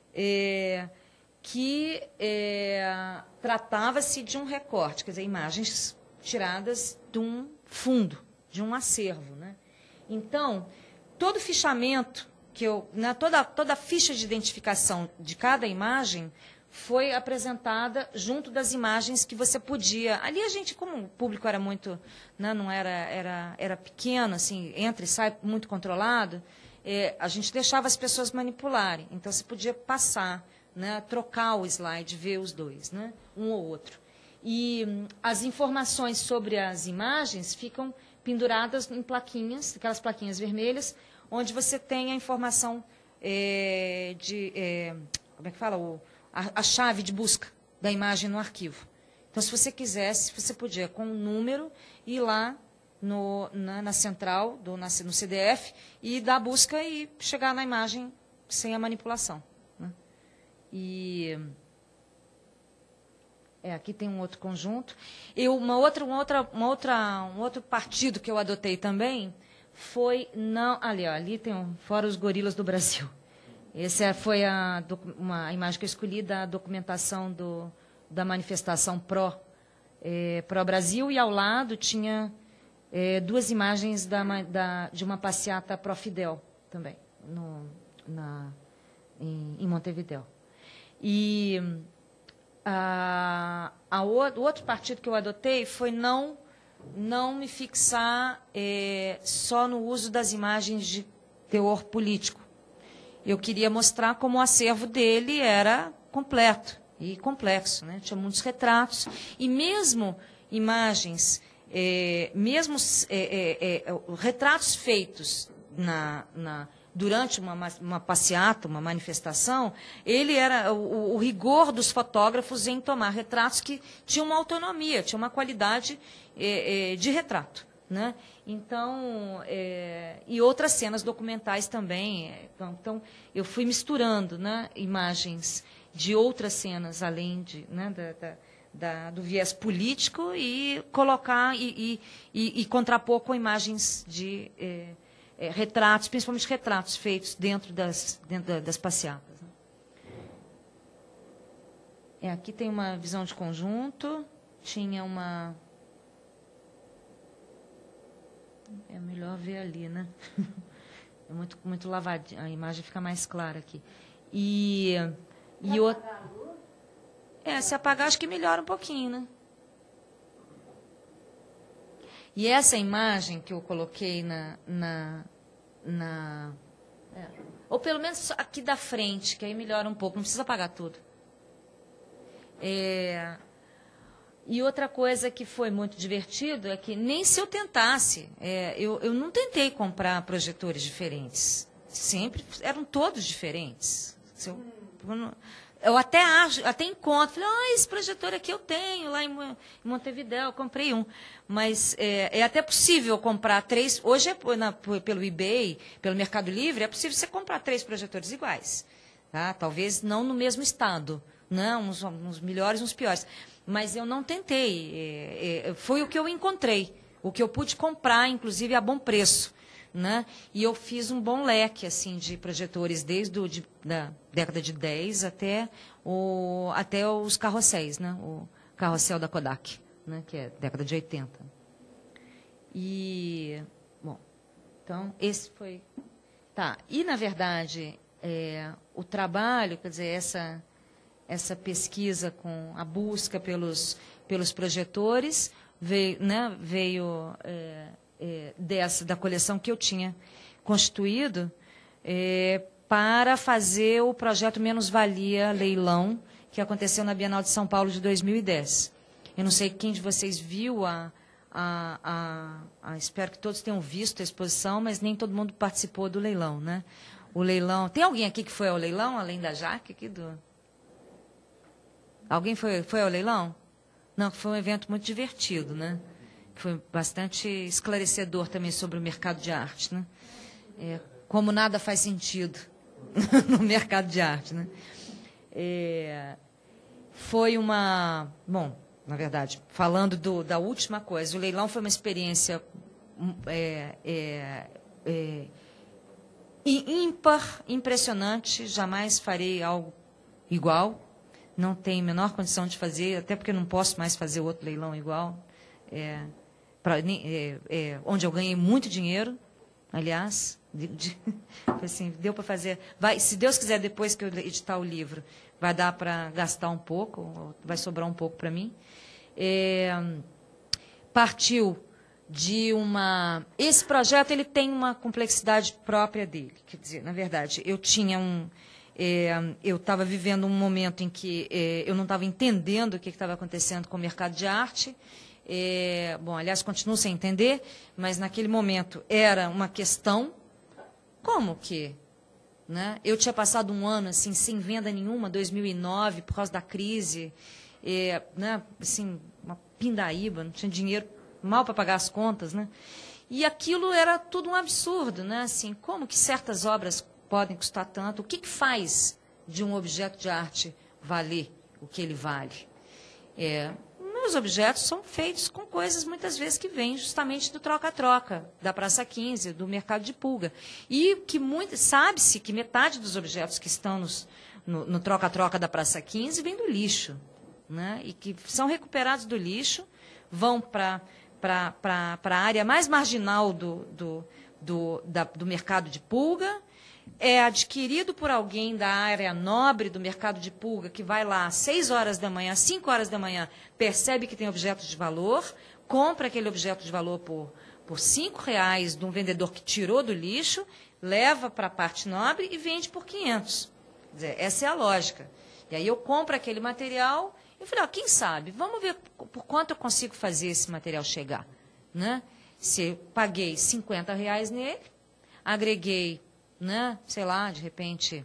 que tratava-se de um recorte, quer dizer, imagens tiradas de um fundo, de um acervo, né? Então, todo fichamento, toda a ficha de identificação de cada imagem foi apresentada junto das imagens que você podia. Ali a gente, como o público era muito, né, não era pequeno, assim, entra e sai muito controlado, a gente deixava as pessoas manipularem. Então você podia passar, né, trocar o slide, ver os dois, né, um ou outro. E as informações sobre as imagens ficam penduradas em plaquinhas, aquelas plaquinhas vermelhas, onde você tem a informação como é que fala? A chave de busca da imagem no arquivo. Então, se você quisesse, você podia, com um número, ir lá na central, no CDF, e dar a busca e chegar na imagem sem a manipulação. Né? E aqui tem um outro conjunto. Um outro partido que eu adotei também foi não ali, ó, ali tem fora os gorilas do Brasil. Essa foi uma imagem que eu escolhi da documentação da manifestação pró-Brasil, e ao lado tinha duas imagens de uma passeata pró-Fidel também, em Montevidéu. E o outro partido que eu adotei foi não me fixar só no uso das imagens de teor político. Eu queria mostrar como o acervo dele era completo e complexo, né? Tinha muitos retratos, e mesmo imagens, retratos feitos durante uma passeata, uma manifestação, ele era o rigor dos fotógrafos em tomar retratos que tinham uma autonomia, tinham uma qualidade de retrato, né? Então, e outras cenas documentais também. Então, eu fui misturando, né, imagens de outras cenas, além né, do viés político, e colocar e contrapor com imagens de retratos, principalmente retratos feitos dentro das passeatas. Aqui tem uma visão de conjunto, tinha uma... É melhor ver ali, né? É muito lavadinho, a imagem fica mais clara aqui. Se apagar, acho que melhora um pouquinho, né? E essa imagem que eu coloquei ou pelo menos aqui da frente, que aí melhora um pouco, não precisa apagar tudo. E outra coisa que foi muito divertido é que nem se eu tentasse, eu não tentei comprar projetores diferentes. Sempre eram todos diferentes. Eu até encontro, falei, esse projetor aqui eu tenho, lá em Montevidéu, eu comprei um. Mas é até possível comprar 3, hoje pelo eBay, pelo Mercado Livre, é possível você comprar 3 projetores iguais. Tá? Talvez não no mesmo estado, né? uns melhores, uns piores. Mas eu não tentei, foi o que eu encontrei, o que eu pude comprar, inclusive a bom preço, né? E eu fiz um bom leque assim, de projetores, desde da década de 10 até os carrosséis, né? O carrossel da Kodak, né? Que é década de 80. E, bom, então, esse foi... Tá, e, na verdade, o trabalho, quer dizer, essa pesquisa com a busca pelos projetores veio da coleção que eu tinha constituído para fazer o projeto Menos Valia Leilão, que aconteceu na Bienal de São Paulo de 2010. Eu não sei quem de vocês viu espero que todos tenham visto a exposição, mas nem todo mundo participou do leilão, né? O leilão... Tem alguém aqui que foi ao leilão, além da Jaque? Alguém foi ao leilão? Não, foi um evento muito divertido, né? Foi bastante esclarecedor também sobre o mercado de arte, né? Como nada faz sentido no mercado de arte, né? Foi uma... Bom, na verdade, falando da última coisa, o leilão foi uma experiência ímpar, impressionante, jamais farei algo igual. Não tenho a menor condição de fazer, até porque não posso mais fazer outro leilão igual, onde eu ganhei muito dinheiro, aliás, assim, deu para fazer. Se Deus quiser, depois que eu editar o livro, vai dar para gastar um pouco, vai sobrar um pouco para mim. Partiu de uma... Esse projeto ele tem uma complexidade própria dele. Quer dizer, na verdade, eu tinha eu estava vivendo um momento em que eu não estava entendendo o que estava acontecendo com o mercado de arte. Bom, aliás, continuo sem entender, mas naquele momento era uma questão, como que? Né? Eu tinha passado um ano assim, sem venda nenhuma, 2009, por causa da crise, né? Assim, uma pindaíba, não tinha dinheiro mal para pagar as contas, né? E aquilo era tudo um absurdo, né? Assim, como que certas obras podem custar tanto? O que faz de um objeto de arte valer o que ele vale? vários objetos são feitos com coisas, muitas vezes, que vêm justamente do troca-troca, da Praça 15, do mercado de pulga. E que sabe-se que metade dos objetos que estão no troca-troca da Praça 15 vem do lixo, né? E que são recuperados do lixo, vão para a área mais marginal do mercado de pulga, é adquirido por alguém da área nobre do mercado de pulga, que vai lá às 6 horas da manhã, às 5 horas da manhã, percebe que tem objetos de valor, compra aquele objeto de valor por R$5 de um vendedor que tirou do lixo, leva para a parte nobre e vende por 500. Quer dizer, essa é a lógica. E aí eu compro aquele material e falei, quem sabe, vamos ver por quanto eu consigo fazer esse material chegar. Né? Se eu paguei R$50 nele, agreguei, né, sei lá, de repente,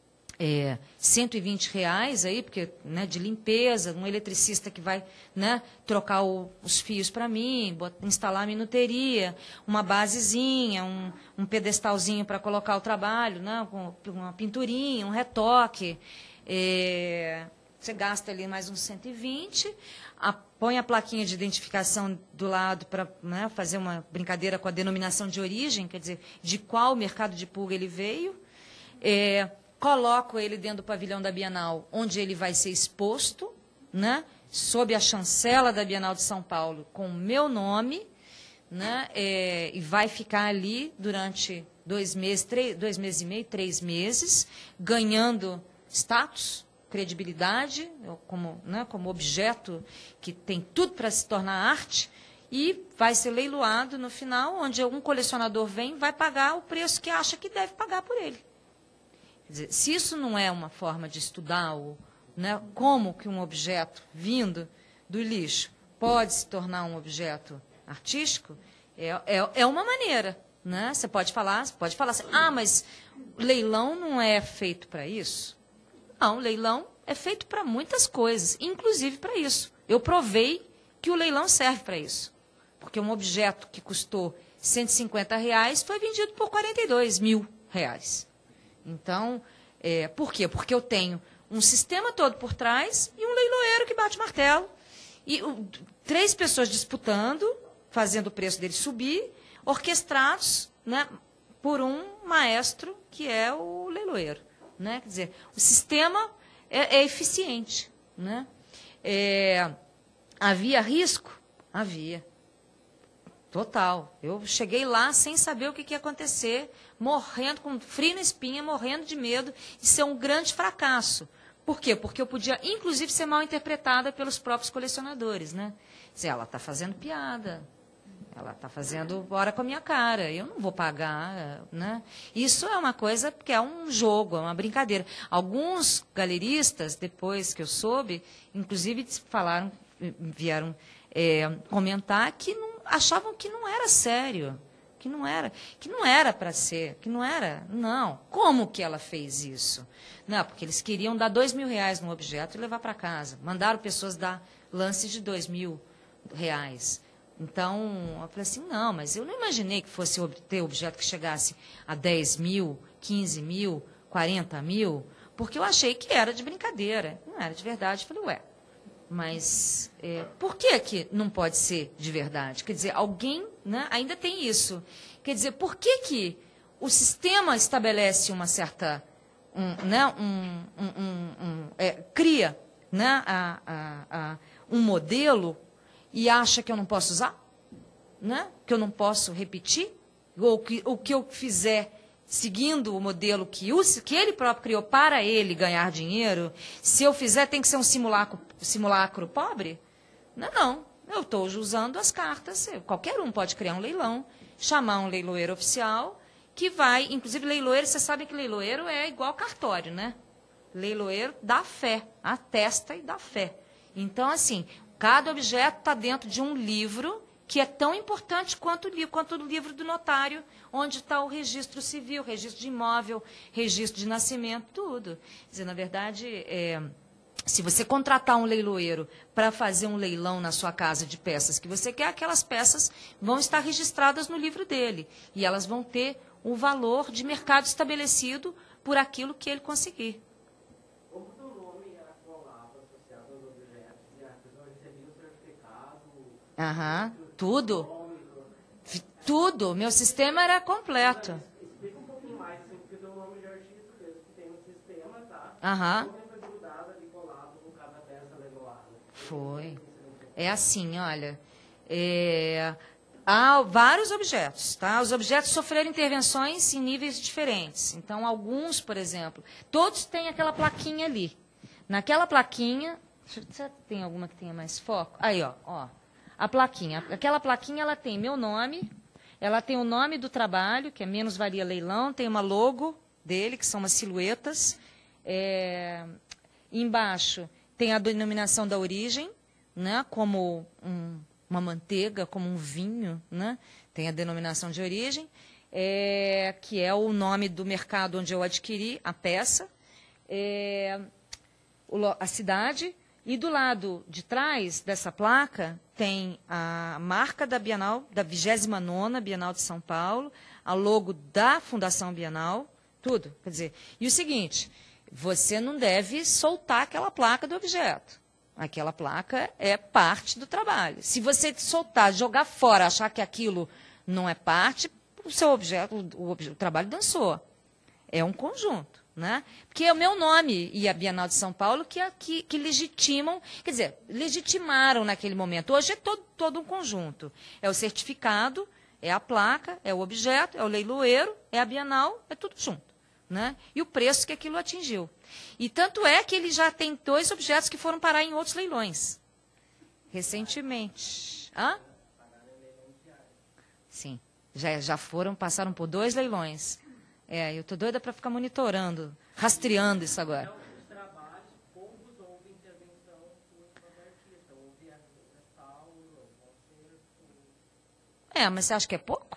R$120 aí, porque, né, de limpeza, um eletricista que vai, né, trocar os fios para mim, instalar a minuteria, uma basezinha, um pedestalzinho para colocar o trabalho, né, com uma pinturinha, um retoque. Você gasta ali mais uns 120, põe a plaquinha de identificação do lado para, né, fazer uma brincadeira com a denominação de origem, quer dizer, de qual mercado de pulga ele veio, coloco ele dentro do pavilhão da Bienal, onde ele vai ser exposto, né, sob a chancela da Bienal de São Paulo, com o meu nome, né, e vai ficar ali durante 2 meses, 2 meses e meio, 3 meses, ganhando status, credibilidade, como objeto que tem tudo para se tornar arte, e vai ser leiloado no final, onde um colecionador vai pagar o preço que acha que deve pagar por ele. Quer dizer, se isso não é uma forma de estudar né, como que um objeto vindo do lixo pode se tornar um objeto artístico, é uma maneira. Né? Você pode falar assim, mas leilão não é feito para isso? Não, leilão é feito para muitas coisas, inclusive para isso. Eu provei que o leilão serve para isso. Porque um objeto que custou R$150 foi vendido por R$42 mil. Então, por quê? Porque eu tenho um sistema todo por trás e um leiloeiro que bate martelo. E 3 pessoas disputando, fazendo o preço dele subir, orquestrados, né, por um maestro que é o leiloeiro. Né? Quer dizer, o sistema é eficiente. Né? Havia risco? Havia. Total. Eu cheguei lá sem saber o que ia acontecer, morrendo, com frio na espinha, morrendo de medo de ser um grande fracasso. Por quê? Porque eu podia, inclusive, ser mal interpretada pelos próprios colecionadores. Né? Dizer, ela está fazendo piada. Ela está fazendo hora com a minha cara, eu não vou pagar. Né? Isso é uma coisa que é um jogo, é uma brincadeira. Alguns galeristas, depois que eu soube, inclusive vieram comentar que achavam que não era sério, que não era para ser, que não era. Não. Como que ela fez isso? Não, porque eles queriam dar R$2 mil no objeto e levar para casa. Mandaram pessoas dar lances de R$2 mil. Então, eu falei assim, não, mas eu não imaginei que fosse ter objeto que chegasse a 10 mil, 15 mil, 40 mil, porque eu achei que era de brincadeira, não era de verdade. Eu falei, mas por que não pode ser de verdade? Quer dizer, alguém, né, ainda tem isso. Quer dizer, por que o sistema estabelece uma certa, cria, né, um modelo e acha que eu não posso usar? Né? Que eu não posso repetir? Ou que o que eu fizer seguindo o modelo que ele próprio criou para ele ganhar dinheiro, se eu fizer, tem que ser um simulacro pobre? Não. Eu estou usando as cartas. Qualquer um pode criar um leilão, chamar um leiloeiro oficial, que vai... Inclusive, leiloeiro, você sabe que leiloeiro é igual cartório, né? Leiloeiro dá fé, atesta e dá fé. Então, assim... Cada objeto está dentro de um livro que é tão importante quanto o livro do notário, onde está o registro civil, registro de imóvel, registro de nascimento, tudo. Quer dizer, na verdade, se você contratar um leiloeiro para fazer um leilão na sua casa de peças que você quer, aquelas peças vão estar registradas no livro dele. E elas vão ter o valor de mercado estabelecido por aquilo que ele conseguir. Aham, tudo. Tudo. Meu sistema era completo. Explica um pouquinho mais, assim, porque o teu nome de artista mesmo, que tem um sistema, tá? Aham. Como foi grudado ali, colado com cada peça leiloada? Foi. É assim, olha. Há vários objetos, tá? Os objetos sofreram intervenções em níveis diferentes. Então, alguns, por exemplo, todos têm aquela plaquinha ali. Naquela plaquinha, será que tem alguma que tenha mais foco? Aí, ó, a plaquinha. Aquela plaquinha, ela tem meu nome, ela tem o nome do trabalho, que é Menos Valia Leilão, tem uma logo dele, que são umas silhuetas. Embaixo tem a denominação da origem, né, como uma manteiga, como um vinho, né, tem a denominação de origem, que é o nome do mercado onde eu adquiri a peça, a cidade, e do lado de trás dessa placa tem a marca da Bienal, da 29ª Bienal de São Paulo, a logo da Fundação Bienal, tudo. Quer dizer, e o seguinte, você não deve soltar aquela placa do objeto. Aquela placa é parte do trabalho. Se você soltar, jogar fora, achar que aquilo não é parte, o seu objeto, o trabalho dançou. É um conjunto, né? Porque é o meu nome e a Bienal de São Paulo que legitimam, quer dizer, legitimaram naquele momento. Hoje é todo um conjunto. É o certificado, é a placa, é o objeto, é o leiloeiro, é a Bienal, é tudo junto. Né? E o preço que aquilo atingiu. E tanto é que ele já tem 2 objetos que foram parar em outros leilões. Recentemente. Hã? Sim. Passaram por 2 leilões. Eu estou doida para ficar monitorando, rastreando isso agora. Os trabalhos, poucos houve intervenção do artista. Houve restauro, concerto. Mas você acha que é pouco?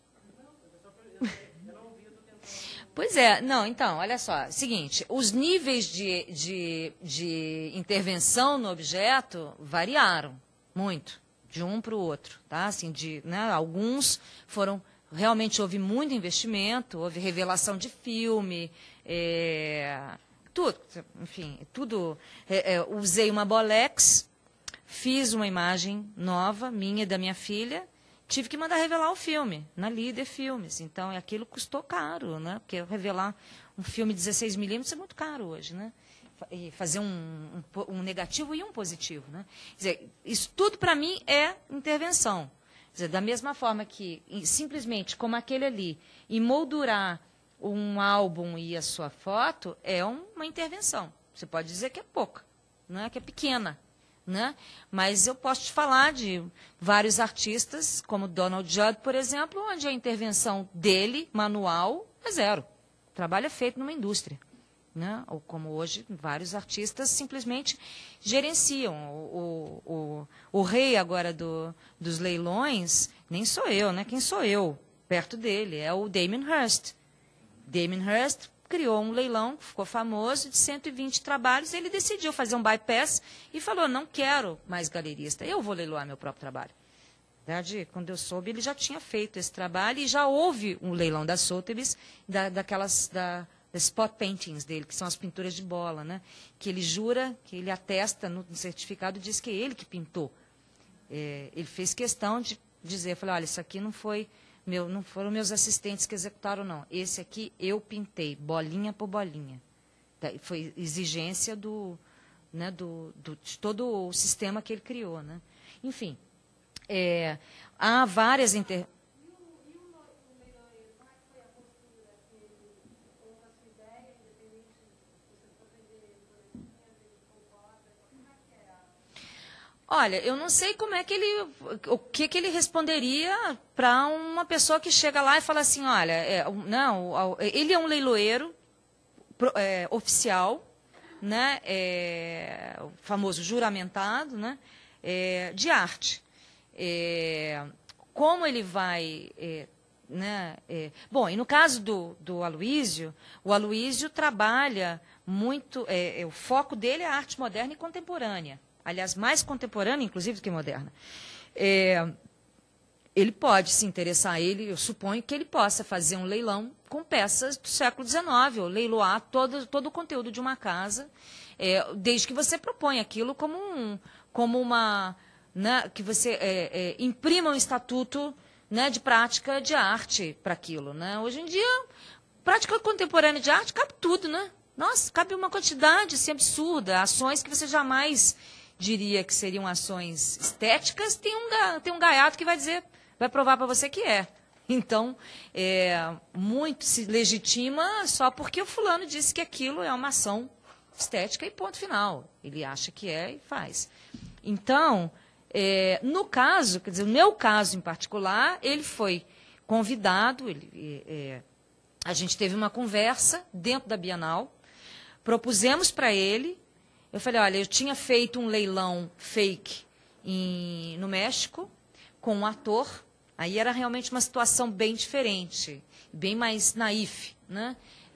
Pois é, não, então, olha só, seguinte, os níveis de intervenção no objeto variaram muito, de um para o outro, tá? Assim, alguns foram, realmente houve muito investimento, houve revelação de filme, tudo, enfim, tudo, usei uma Bolex, fiz uma imagem nova, minha e da minha filha, tive que mandar revelar o filme, na Líder Filmes. Então, aquilo custou caro, né? Porque revelar um filme de 16mm é muito caro hoje, né? E fazer um negativo e um positivo, né? Quer dizer, isso tudo, para mim, é intervenção. Quer dizer, da mesma forma que, simplesmente, como aquele ali, emoldurar um álbum e a sua foto, é uma intervenção. Você pode dizer que é pouca, né? Que é pequena. Né? Mas eu posso te falar de vários artistas, como Donald Judd, por exemplo, onde a intervenção dele, manual, é zero. O trabalho é feito numa indústria. Né? Ou como hoje, vários artistas simplesmente gerenciam. O rei agora dos leilões, nem sou eu, né? Quem sou eu perto dele? É o Damien Hirst. Damien Hirst criou um leilão, ficou famoso, de 120 trabalhos, ele decidiu fazer um bypass e falou, não quero mais galerista, eu vou leiloar meu próprio trabalho. Verdade, quando eu soube, ele já tinha feito esse trabalho e já houve um leilão da Sotheby's, das spot paintings dele, que são as pinturas de bola, né? Que ele jura, que ele atesta no certificado, diz que é ele que pintou. Ele fez questão de dizer, falou, olha, isso aqui não foram meus assistentes que executaram, não. Esse aqui eu pintei, bolinha por bolinha. Foi exigência de todo o sistema que ele criou. Né? Enfim, há várias... Olha, eu não sei como é que o que ele responderia para uma pessoa que chega lá e fala assim, olha, ele é um leiloeiro oficial, né, o famoso juramentado, né, de arte. Como ele vai... bom, e no caso do Aloysio, o Aloysio trabalha muito... o foco dele é a arte moderna e contemporânea. Aliás, mais contemporânea, inclusive, do que moderna. Ele pode se interessar, eu suponho que ele possa fazer um leilão com peças do século XIX, ou leiloar todo o conteúdo de uma casa, desde que você proponha aquilo como uma né, que você imprima um estatuto, né, de prática de arte para aquilo, né? Hoje em dia, prática contemporânea de arte cabe tudo, né? Nossa, cabe uma quantidade assim, absurda, ações que você jamais diria que seriam ações estéticas, tem um gaiato que vai provar para você que é. Então, muito se legitima só porque o fulano disse que aquilo é uma ação estética e ponto final. Ele acha que é e faz. Então, no caso, quer dizer, no meu caso em particular, ele foi convidado, a gente teve uma conversa dentro da Bienal, propusemos para ele, eu falei, olha, eu tinha feito um leilão fake no México com um ator, aí era realmente uma situação bem diferente, bem mais naif, né?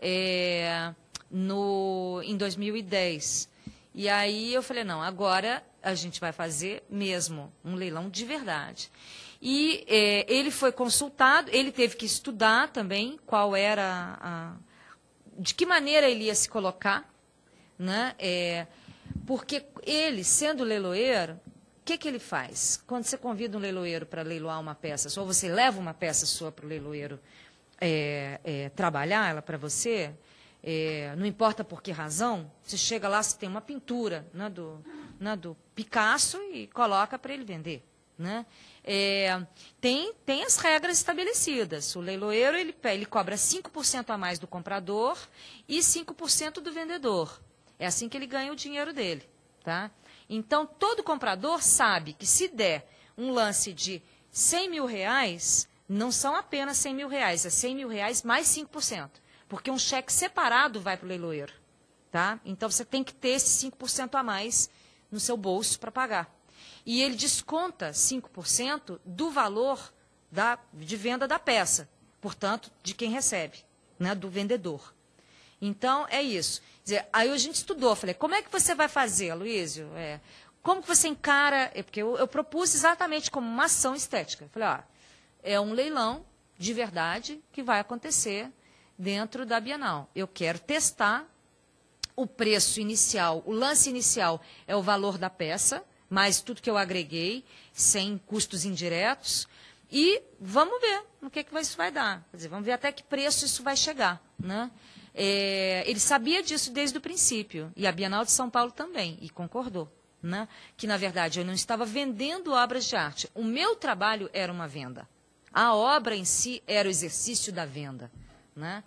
Em 2010. E aí eu falei, não, agora a gente vai fazer mesmo um leilão de verdade. E ele foi consultado, ele teve que estudar também qual era de que maneira ele ia se colocar, né? Porque ele, sendo leiloeiro, o que ele faz? Quando você convida um leiloeiro para leiloar uma peça sua, ou você leva uma peça sua para o leiloeiro trabalhar ela para você, não importa por que razão, você chega lá, você tem uma pintura, né, do Picasso e coloca para ele vender, né? Tem as regras estabelecidas. O leiloeiro ele cobra 5% a mais do comprador e 5% do vendedor. É assim que ele ganha o dinheiro dele. Tá? Então, todo comprador sabe que se der um lance de 100 mil reais, não são apenas 100 mil reais, é 100 mil reais mais 5%. Porque um cheque separado vai para o leiloeiro. Tá? Então, você tem que ter esse 5% a mais no seu bolso para pagar. E ele desconta 5% do valor de venda da peça, portanto, de quem recebe, né, do vendedor. Então, é isso. Quer dizer, aí a gente estudou, falei, como é que você vai fazer, Aloysio? Como que você encara... Porque eu propus exatamente como uma ação estética. Falei, é um leilão de verdade que vai acontecer dentro da Bienal. Eu quero testar o preço inicial, o lance inicial é o valor da peça, mais tudo que eu agreguei, sem custos indiretos, e vamos ver no que isso vai dar. Quer dizer, vamos ver até que preço isso vai chegar. Né? Ele sabia disso desde o princípio, e a Bienal de São Paulo também, e concordou. Né? Que, na verdade, eu não estava vendendo obras de arte. O meu trabalho era uma venda. A obra em si era o exercício da venda. Né?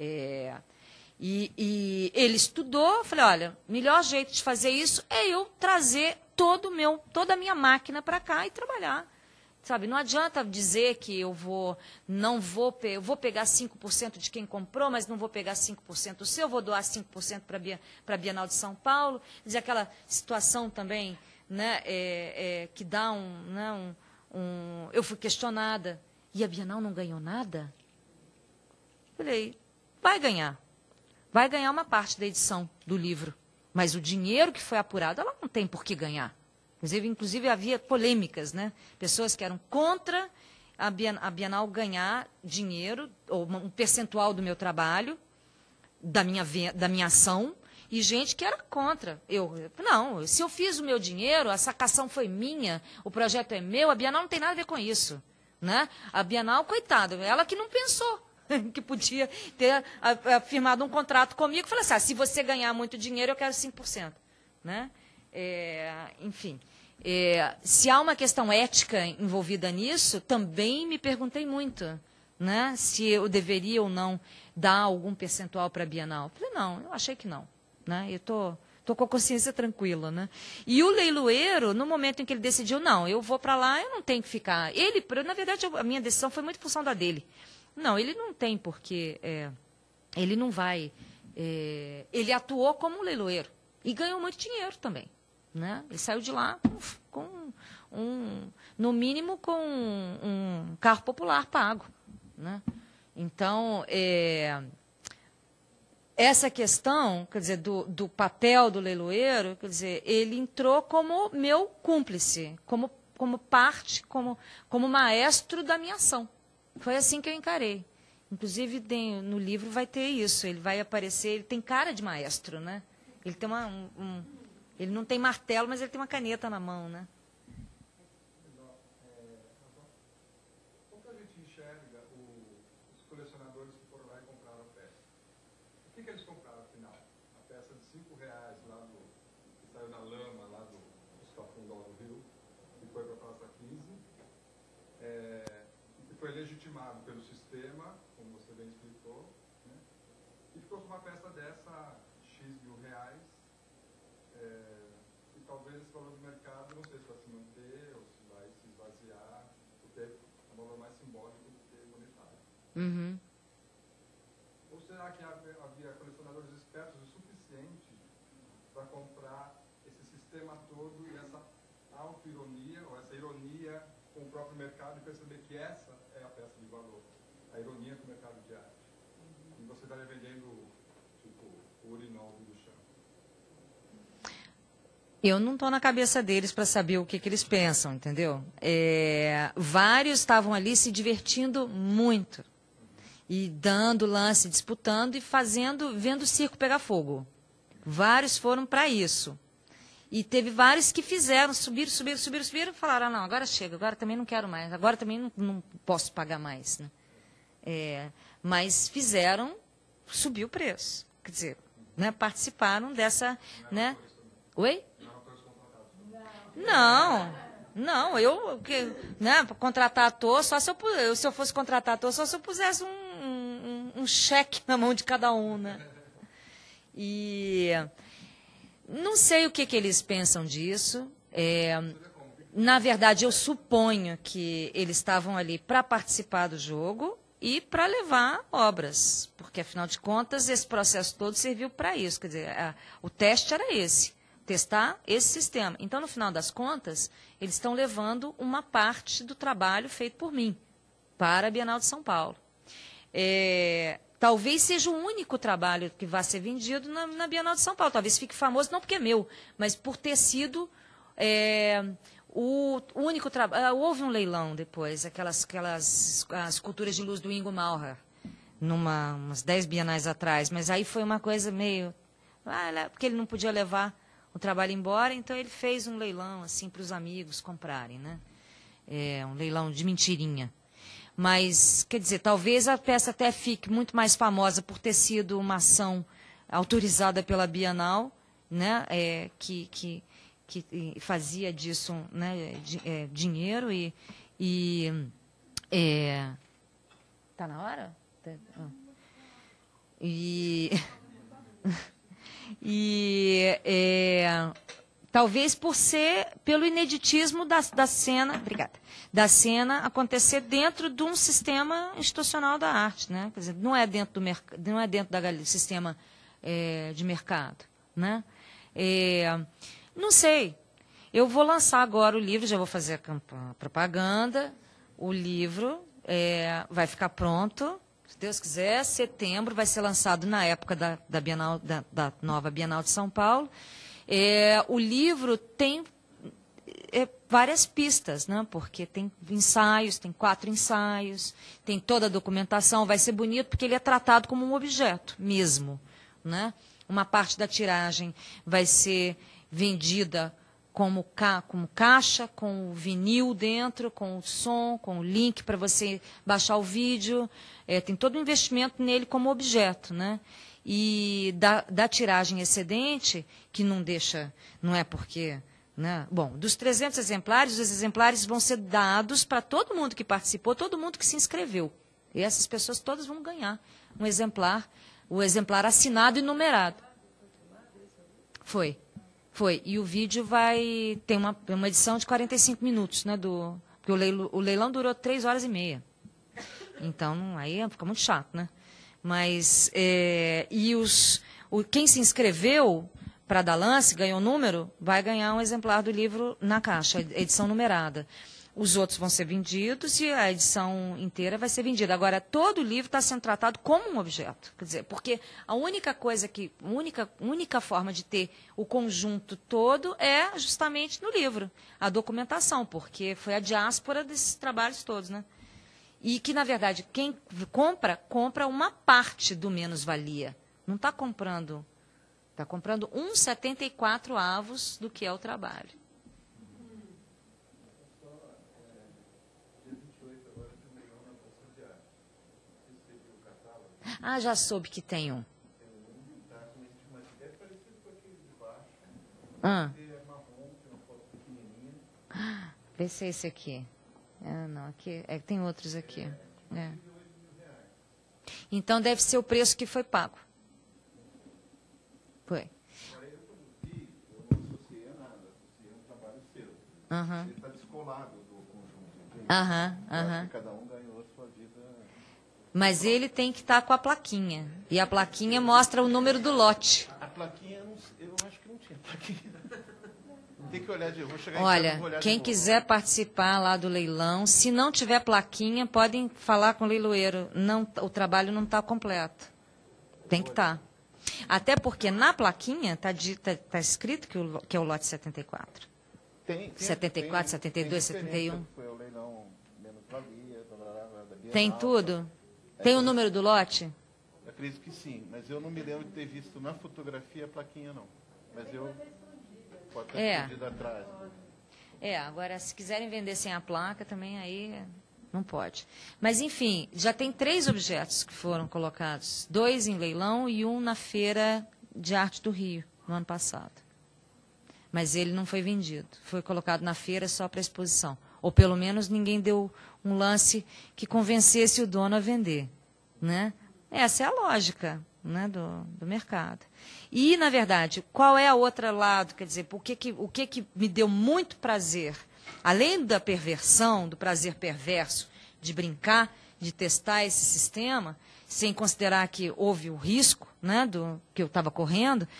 E ele estudou, falei, olha, o melhor jeito de fazer isso é eu trazer toda a minha máquina para cá e trabalhar. Sabe, não adianta dizer que eu vou pegar 5% de quem comprou, mas não vou pegar 5% do seu, eu vou doar 5% para a Bienal de São Paulo. Quer dizer, aquela situação também, né, que dá eu fui questionada, e a Bienal não ganhou nada? Falei, vai ganhar. Vai ganhar uma parte da edição do livro. Mas o dinheiro que foi apurado, ela não tem por que ganhar. Inclusive havia polêmicas, né? Pessoas que eram contra a Bienal ganhar dinheiro, ou um percentual do meu trabalho, da minha ação, e gente que era contra. Não, se eu fiz o meu dinheiro, a sacação foi minha, o projeto é meu, a Bienal não tem nada a ver com isso. Né? A Bienal, coitada, ela que não pensou. Que podia ter firmado um contrato comigo e falou assim, se você ganhar muito dinheiro, eu quero 5%. Né? Enfim, se há uma questão ética envolvida nisso, também me perguntei muito, né? Se eu deveria ou não dar algum percentual para a Bienal. Falei, não, eu achei que não. Né? Eu estou com a consciência tranquila. Né? E o leiloeiro, no momento em que ele decidiu, não, eu vou para lá, eu não tenho que ficar. Na verdade, a minha decisão foi muito em função da dele. Não, ele não tem porque ele não vai... ele atuou como um leiloeiro e ganhou muito dinheiro também. Né? Ele saiu de lá no mínimo com um carro popular pago. Né? Então, essa questão, quer dizer, do papel do leiloeiro, quer dizer, ele entrou como meu cúmplice, como parte, como maestro da minha ação. Foi assim que eu encarei. Inclusive, no livro vai ter isso. Ele vai aparecer, ele tem cara de maestro, né? Ele tem ele não tem martelo, mas ele tem uma caneta na mão, né? enxerga os colecionadores que foram lá e compraram a peça? O que eles compraram, afinal? A peça de R$5 lá que saiu da lama, lá do escafundó do Rio, que foi para a Praça 15, que foi legitimado pelo sistema, como você bem explicou, né? E ficou com uma peça dessa, X mil reais, e talvez esse valor do mercado, não sei se vai se manter ou se vai se esvaziar, porque é um valor mais simbólico do que monetário. Uhum. Ou será que havia colecionadores espertos o suficiente para comprar esse sistema todo e essa auto-ironia, ou essa ironia com o próprio mercado e perceber que essa é a peça de valor, a ironia com o mercado de arte? E você estaria vendendo, tipo, o urinol do chão. Eu não estou na cabeça deles para saber o que eles pensam, entendeu? Vários estavam ali se divertindo muito. E dando lance, disputando e vendo o circo pegar fogo. Vários foram para isso. E teve vários que fizeram, subiram, e falaram, não, agora chega, agora também não quero mais, agora também não posso pagar mais. Né? Mas fizeram, subiu o preço. Quer dizer, né, participaram dessa... Né? Oi? Não, eu né, contratar ator, só se eu fosse contratar ator, só se eu pusesse um cheque na mão de cada um, né? E não sei o que eles pensam disso. Na verdade, eu suponho que eles estavam ali para participar do jogo e para levar obras, porque, afinal de contas, esse processo todo serviu para isso. Quer dizer, o teste era esse. Testar esse sistema. Então, no final das contas, eles estão levando uma parte do trabalho feito por mim para a Bienal de São Paulo. Talvez seja o único trabalho que vai ser vendido na Bienal de São Paulo. Talvez fique famoso, não porque é meu, mas por ter sido o único trabalho. Houve um leilão depois, aquelas esculturas de luz do Ingo Maurer, umas 10 bienais atrás, mas aí foi uma coisa meio... porque ele não podia levar o trabalho embora, então ele fez um leilão assim para os amigos comprarem, né? Um leilão de mentirinha. Mas, quer dizer, talvez a peça até fique muito mais famosa por ter sido uma ação autorizada pela Bienal, né? Que fazia disso, né, dinheiro tá na hora? Talvez pelo ineditismo da cena, obrigada, da cena acontecer dentro de um sistema institucional da arte, né? Quer dizer, não é dentro do sistema de mercado, né? Não sei. Eu vou lançar agora o livro, já vou fazer a propaganda. O livro vai ficar pronto. Se Deus quiser, setembro, vai ser lançado na época da Bienal, da nova Bienal de São Paulo. O livro tem várias pistas, né? Porque tem ensaios, tem 4 ensaios, tem toda a documentação. Vai ser bonito porque ele é tratado como um objeto mesmo, né? Uma parte da tiragem vai ser vendida como caixa, com o vinil dentro, com o som, com o link para você baixar o vídeo. Tem todo um investimento nele como objeto, né? E da tiragem excedente, que não é porque... Né? Bom, dos 300 exemplares, os exemplares vão ser dados para todo mundo que participou, todo mundo que se inscreveu. E essas pessoas todas vão ganhar um exemplar, o exemplar assinado e numerado. Foi. E o vídeo vai ter uma edição de 45 minutos, né? Porque o leilão durou 3 horas e meia. Então, aí fica muito chato, né? Mas, quem se inscreveu para dar lance, ganhou número, vai ganhar um exemplar do livro na caixa, edição numerada. Os outros vão ser vendidos e a edição inteira vai ser vendida. Agora, todo o livro está sendo tratado como um objeto. Quer dizer, porque a única única forma de ter o conjunto todo é justamente no livro, a documentação, porque foi a diáspora desses trabalhos todos, né? E que, na verdade, quem compra uma parte do menos-valia. Não está comprando... Está comprando 1,74 avos do que é o trabalho. Dia 28 agora tem um leilão na Bolsa Ah, já soube que tem um. Ah. Vê se é esse aqui. Ah, não, aqui, tem outros aqui. É. Então deve ser o preço que foi pago. Foi. Aham. Ele está descolado do conjunto. Aham, aham. Cada um ganhou a sua vida. Mas ele tem que estar com a plaquinha. E a plaquinha mostra o número do lote. A plaquinha, eu acho que não tinha plaquinha. Tem que olhar de novo. Vou chegar em casa, Olha, vou olhar de quem novo. quiser participar lá do leilão, se não tiver plaquinha, podem falar com o leiloeiro. Não, o trabalho não está completo. Tem que estar. Até porque na plaquinha está escrito que é o lote 74. Tem, 74, 72, tem 71. Foi o leilão menos valia, da Bienal. Tem tudo? Tem o número do lote? Eu acredito que sim, mas eu não me lembro de ter visto na fotografia a plaquinha, não. Mas eu... Pode ter escondido atrás. Agora, se quiserem vender sem a placa, também aí não pode. Mas, enfim, já tem 3 objetos que foram colocados. 2 em leilão e 1 na Feira de Arte do Rio, no ano passado. Mas ele não foi vendido. Foi colocado na feira só para exposição. Ou, pelo menos, ninguém deu um lance que convencesse o dono a vender. Né? Essa é a lógica, né, do mercado. E, na verdade, qual é a outra lado? Quer dizer, o que me deu muito prazer, além da perversão, do prazer perverso de brincar, de testar esse sistema, sem considerar que houve o risco, né, do que eu estava correndo,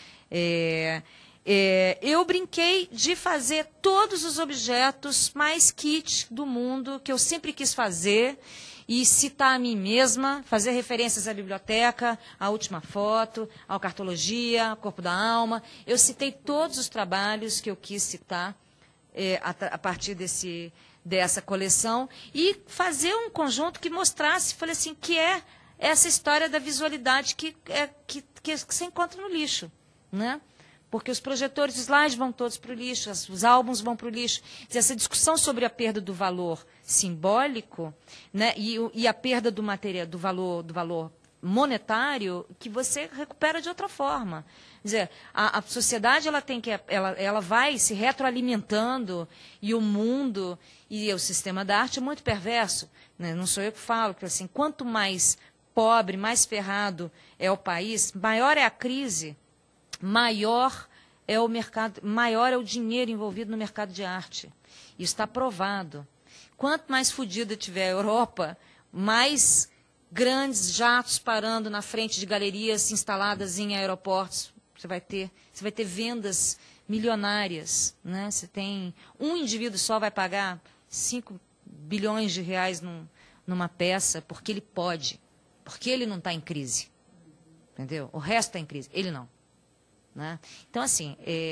eu brinquei de fazer todos os objetos mais kit do mundo, que eu sempre quis fazer, e citar a mim mesma, fazer referências à biblioteca, à última foto, à cartologia, ao corpo da alma. Eu citei todos os trabalhos que eu quis citar a partir dessa coleção e fazer um conjunto que mostrasse, falei assim, que é essa história da visualidade que se encontra no lixo, né? Porque os projetores de slide vão todos para o lixo, os álbuns vão para o lixo. Essa discussão sobre a perda do valor simbólico, né, e a perda do material, do valor monetário, que você recupera de outra forma. Quer dizer, a sociedade ela vai se retroalimentando, e o mundo e o sistema da arte é muito perverso. Né? Não sou eu que falo, que assim, quanto mais pobre, mais ferrado é o país, maior é a crise, maior é o mercado, maior é o dinheiro envolvido no mercado de arte. Isso está provado. Quanto mais fodida tiver a Europa, mais grandes jatos parando na frente de galerias instaladas em aeroportos você vai ter vendas milionárias. Né? Você tem um indivíduo só vai pagar 5 bilhões de reais numa peça porque ele pode, porque ele não está em crise. Entendeu? O resto está em crise, ele não. Né? Então, assim,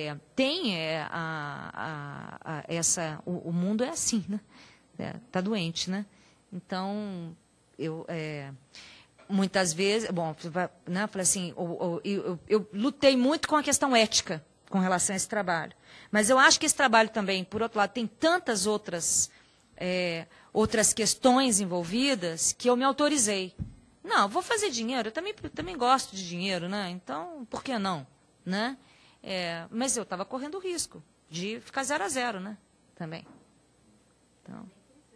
o mundo é assim, né? Está doente, né? Então, muitas vezes, né, falei assim, eu lutei muito com a questão ética com relação a esse trabalho. Mas eu acho que esse trabalho também, por outro lado, tem tantas outras questões envolvidas que eu me autorizei. Não, vou fazer dinheiro, eu também gosto de dinheiro, né? Então, por que não? Né? Mas eu estava correndo o risco de ficar 0 a 0, né? Também. Então.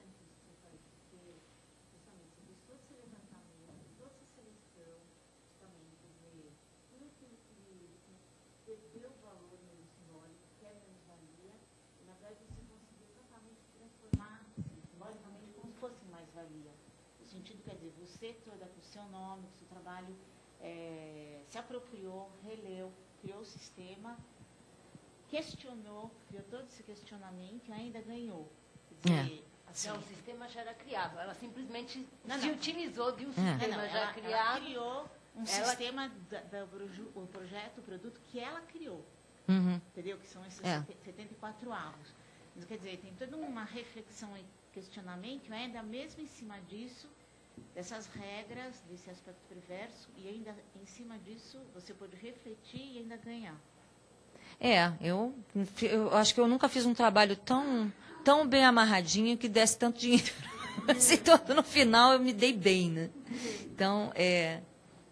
Você toda com o seu nome, com o seu trabalho, se apropriou, releu, criou o sistema, questionou, criou todo esse questionamento e ainda ganhou. Quer dizer, assim, o sistema já era criado, ela simplesmente se utilizou de um sistema já criado. Ela criou um sistema, o projeto, o produto que ela criou. Uhum. Entendeu? Que são esses 74 avos. Mas, quer dizer, tem toda uma reflexão e questionamento, ainda mesmo em cima disso, dessas regras, desse aspecto perverso, e ainda em cima disso você pode refletir e ainda ganhar. Eu acho que eu nunca fiz um trabalho tão bem amarradinho que desse tanto dinheiro. Assim, no final eu me dei bem, né? Então,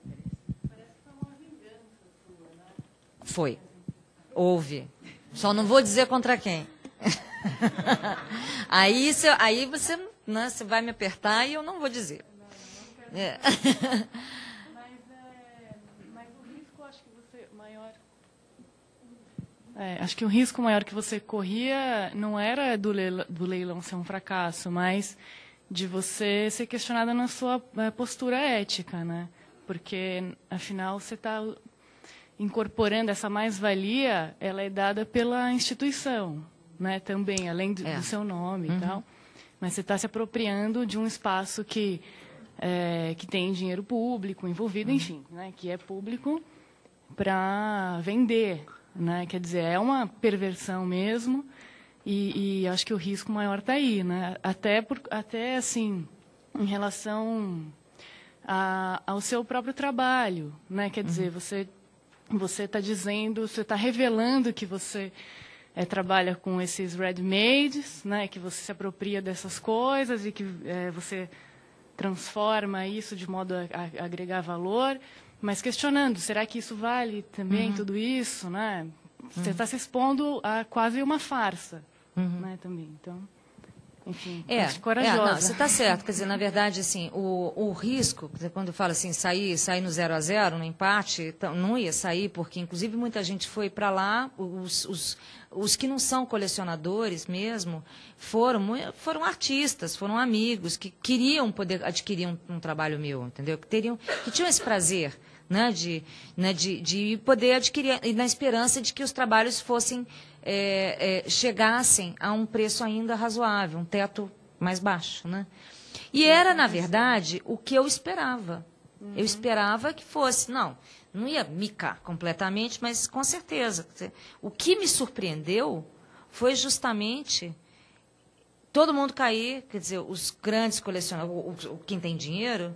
Foi. Houve. Só não vou dizer contra quem. Aí você, né, você vai me apertar e eu não vou dizer. É. Mas o risco, acho que você maior. Acho que o risco maior que você corria não era do leilão ser um fracasso, mas de você ser questionada na sua postura ética, né? Porque, afinal, você está incorporando essa mais-valia, ela é dada pela instituição, né? Também, além do seu nome e tal. Mas você está se apropriando de um espaço que tem dinheiro público envolvido, enfim, né? Que é público para vender, né? Quer dizer, é uma perversão mesmo. E acho que o risco maior está aí, né? Até assim, em relação ao seu próprio trabalho, né? Quer dizer, você está dizendo, você está revelando que você trabalha com esses ready-mades, né? Que você se apropria dessas coisas e que você transforma isso de modo a agregar valor, mas questionando, será que isso vale também tudo isso, né? Você está se expondo a quase uma farsa, né, também. Então, enfim, acho corajosa. Não, você está certo. Quer dizer, na verdade, assim, o risco, quer dizer, quando fala assim, sair no 0-0, no empate, então, não ia sair, porque, inclusive, muita gente foi para lá, os que não são colecionadores mesmo, foram artistas, foram amigos, que queriam poder adquirir um trabalho meu, entendeu? Que tinham esse prazer, né, de poder adquirir, e na esperança de que os trabalhos fossem chegassem a um preço ainda razoável, um teto mais baixo, né? E era, na verdade, o que eu esperava. Eu esperava que fosse, não ia micar completamente, mas com certeza. O que me surpreendeu foi justamente todo mundo cair, quer dizer, os grandes colecionadores, quem tem dinheiro,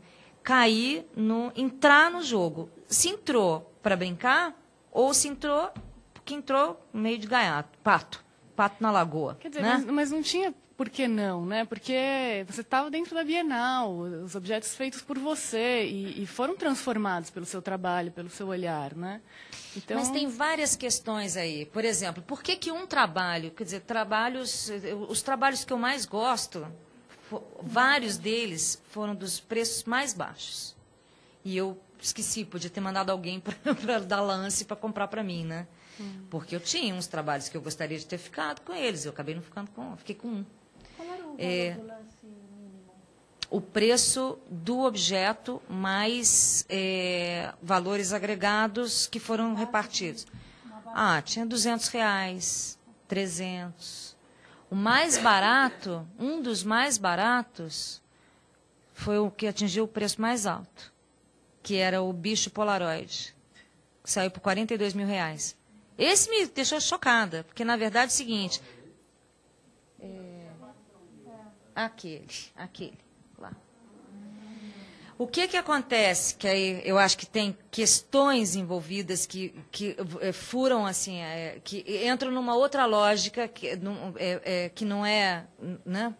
entrar no jogo. Se entrou para brincar, ou se entrou que entrou meio de gaiato, pato na lagoa. Quer dizer, né? mas não tinha por que não, né? Porque você estava dentro da Bienal, os objetos feitos por você e foram transformados pelo seu trabalho, pelo seu olhar, né? Então... Mas tem várias questões aí. Por exemplo, por que um trabalho, quer dizer, os trabalhos que eu mais gosto, vários deles foram dos preços mais baixos. E eu esqueci, podia ter mandado alguém para dar lance para comprar para mim, né? Porque eu tinha uns trabalhos que eu gostaria de ter ficado com eles. Eu acabei não ficando fiquei com um. Qual era o valor do lance mínimo? O preço do objeto mais valores agregados que foram repartidos. Tinha R$200, 300. O mais barato, um dos mais baratos, foi o que atingiu o preço mais alto, que era o bicho Polaroid, que saiu por R$42 mil. Esse me deixou chocada, porque, na verdade, é o seguinte... Aquele, lá. O que acontece? Que aí eu acho que tem questões envolvidas que furam, assim, que entram numa outra lógica, que não é... Né?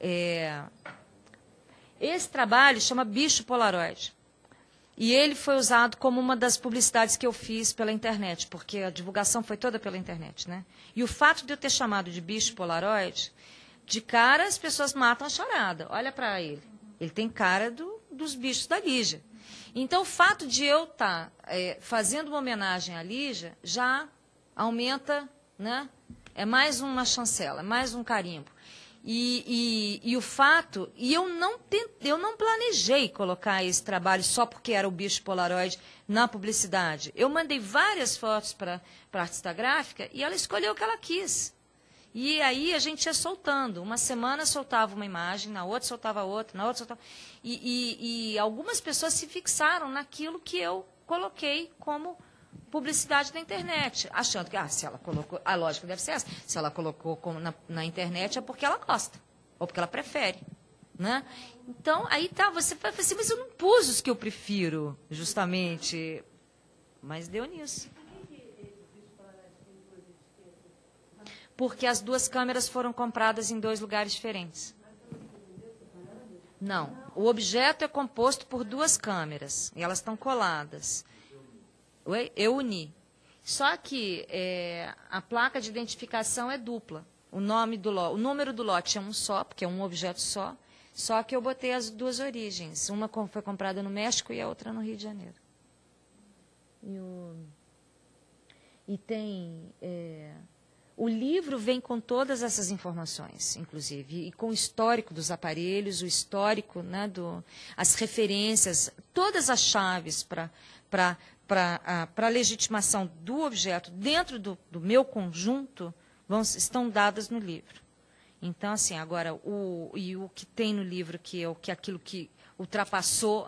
Esse trabalho chama Bicho Polaroid. E ele foi usado como uma das publicidades que eu fiz pela internet, porque a divulgação foi toda pela internet, né? E o fato de eu ter chamado de bicho Polaroid, de cara as pessoas matam a charada. Olha para ele. Ele tem cara dos bichos da Lígia. Então, o fato de eu estar fazendo uma homenagem à Lígia já aumenta, né? É mais uma chancela, é mais um carimbo. E o fato, eu não planejei colocar esse trabalho só porque era o bicho Polaroid na publicidade. Eu mandei várias fotos para a artista gráfica e ela escolheu o que ela quis. E aí a gente ia soltando. Uma semana soltava uma imagem, na outra soltava outra, na outra soltava... E algumas pessoas se fixaram naquilo que eu coloquei como publicidade da internet, achando que, se ela colocou, a lógica deve ser essa, se ela colocou na internet é porque ela gosta, ou porque ela prefere, né? Então, aí você vai assim, mas eu não pus os que eu prefiro, justamente, mas deu nisso. Porque as duas câmeras foram compradas em 2 lugares diferentes. Não, o objeto é composto por 2 câmeras, e elas estão coladas. Eu uni. Só que a placa de identificação é dupla. O número do lote é um só, porque é um objeto só que eu botei as duas origens. Uma foi comprada no México e a outra no Rio de Janeiro. E tem... o livro vem com todas essas informações, inclusive, e com o histórico dos aparelhos, o histórico, né, as referências, todas as chaves para a legitimação do objeto dentro do meu conjunto estão dadas no livro. Então, assim, agora, o que tem no livro, aquilo que ultrapassou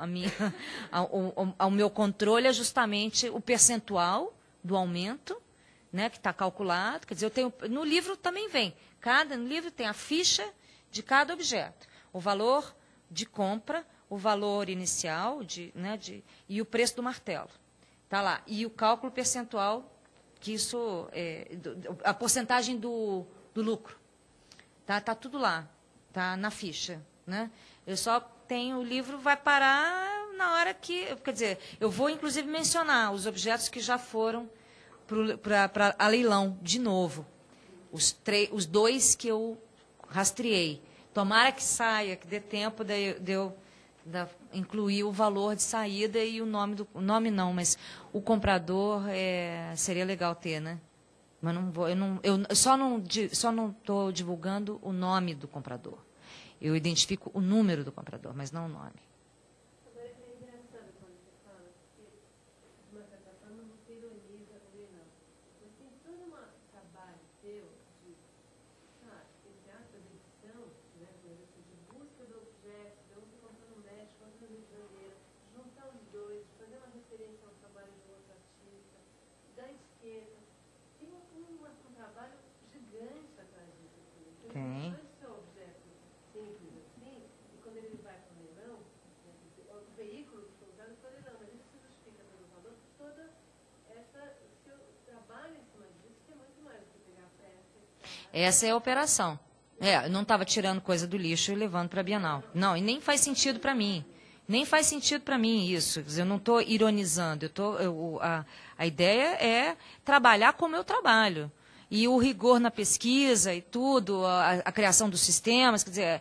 ao meu controle, é justamente o percentual do aumento, né, que está calculado. Quer dizer, no livro também vem. No livro tem a ficha de cada objeto, o valor de compra, o valor inicial e o preço do martelo. Está lá. E o cálculo percentual, que isso a porcentagem do lucro. Tá tudo lá, tá na ficha, né? Eu só tenho o livro, vai parar na hora que, quer dizer, eu vou inclusive mencionar os objetos que já foram para a leilão de novo, os dois que eu rastreei. Tomara que saia, que dê tempo de eu incluir o valor de saída e o nome não, mas o comprador seria legal ter, né? Mas eu só não estou divulgando o nome do comprador. Eu identifico o número do comprador, mas não o nome. Agora, é engraçado quando você fala, porque, de uma certa forma, você ironiza o leilão. Mas tem todo um trabalho seu de, entre aspas, edição, né, de busca do objeto, de onde você comprou no México, outro no Rio de Janeiro, juntar os dois, fazer uma referência ao trabalho de outro artista, da esquerda. Tem um trabalho gigante atrás disso tudo. Tem. Não é só objeto simples assim, e quando ele vai para o leilão, o veículo que foi usado para o leilão, mas isso se justifica pelo valor, todo o seu trabalho em cima disso, que é muito mais do que pegar a peça. Essa é a operação. Eu não estava tirando coisa do lixo e levando para a Bienal. Não, e nem faz sentido para mim. Nem faz sentido para mim isso. Quer dizer, eu não estou ironizando. A ideia é trabalhar como eu trabalho. E o rigor na pesquisa e tudo, a criação dos sistemas, quer dizer,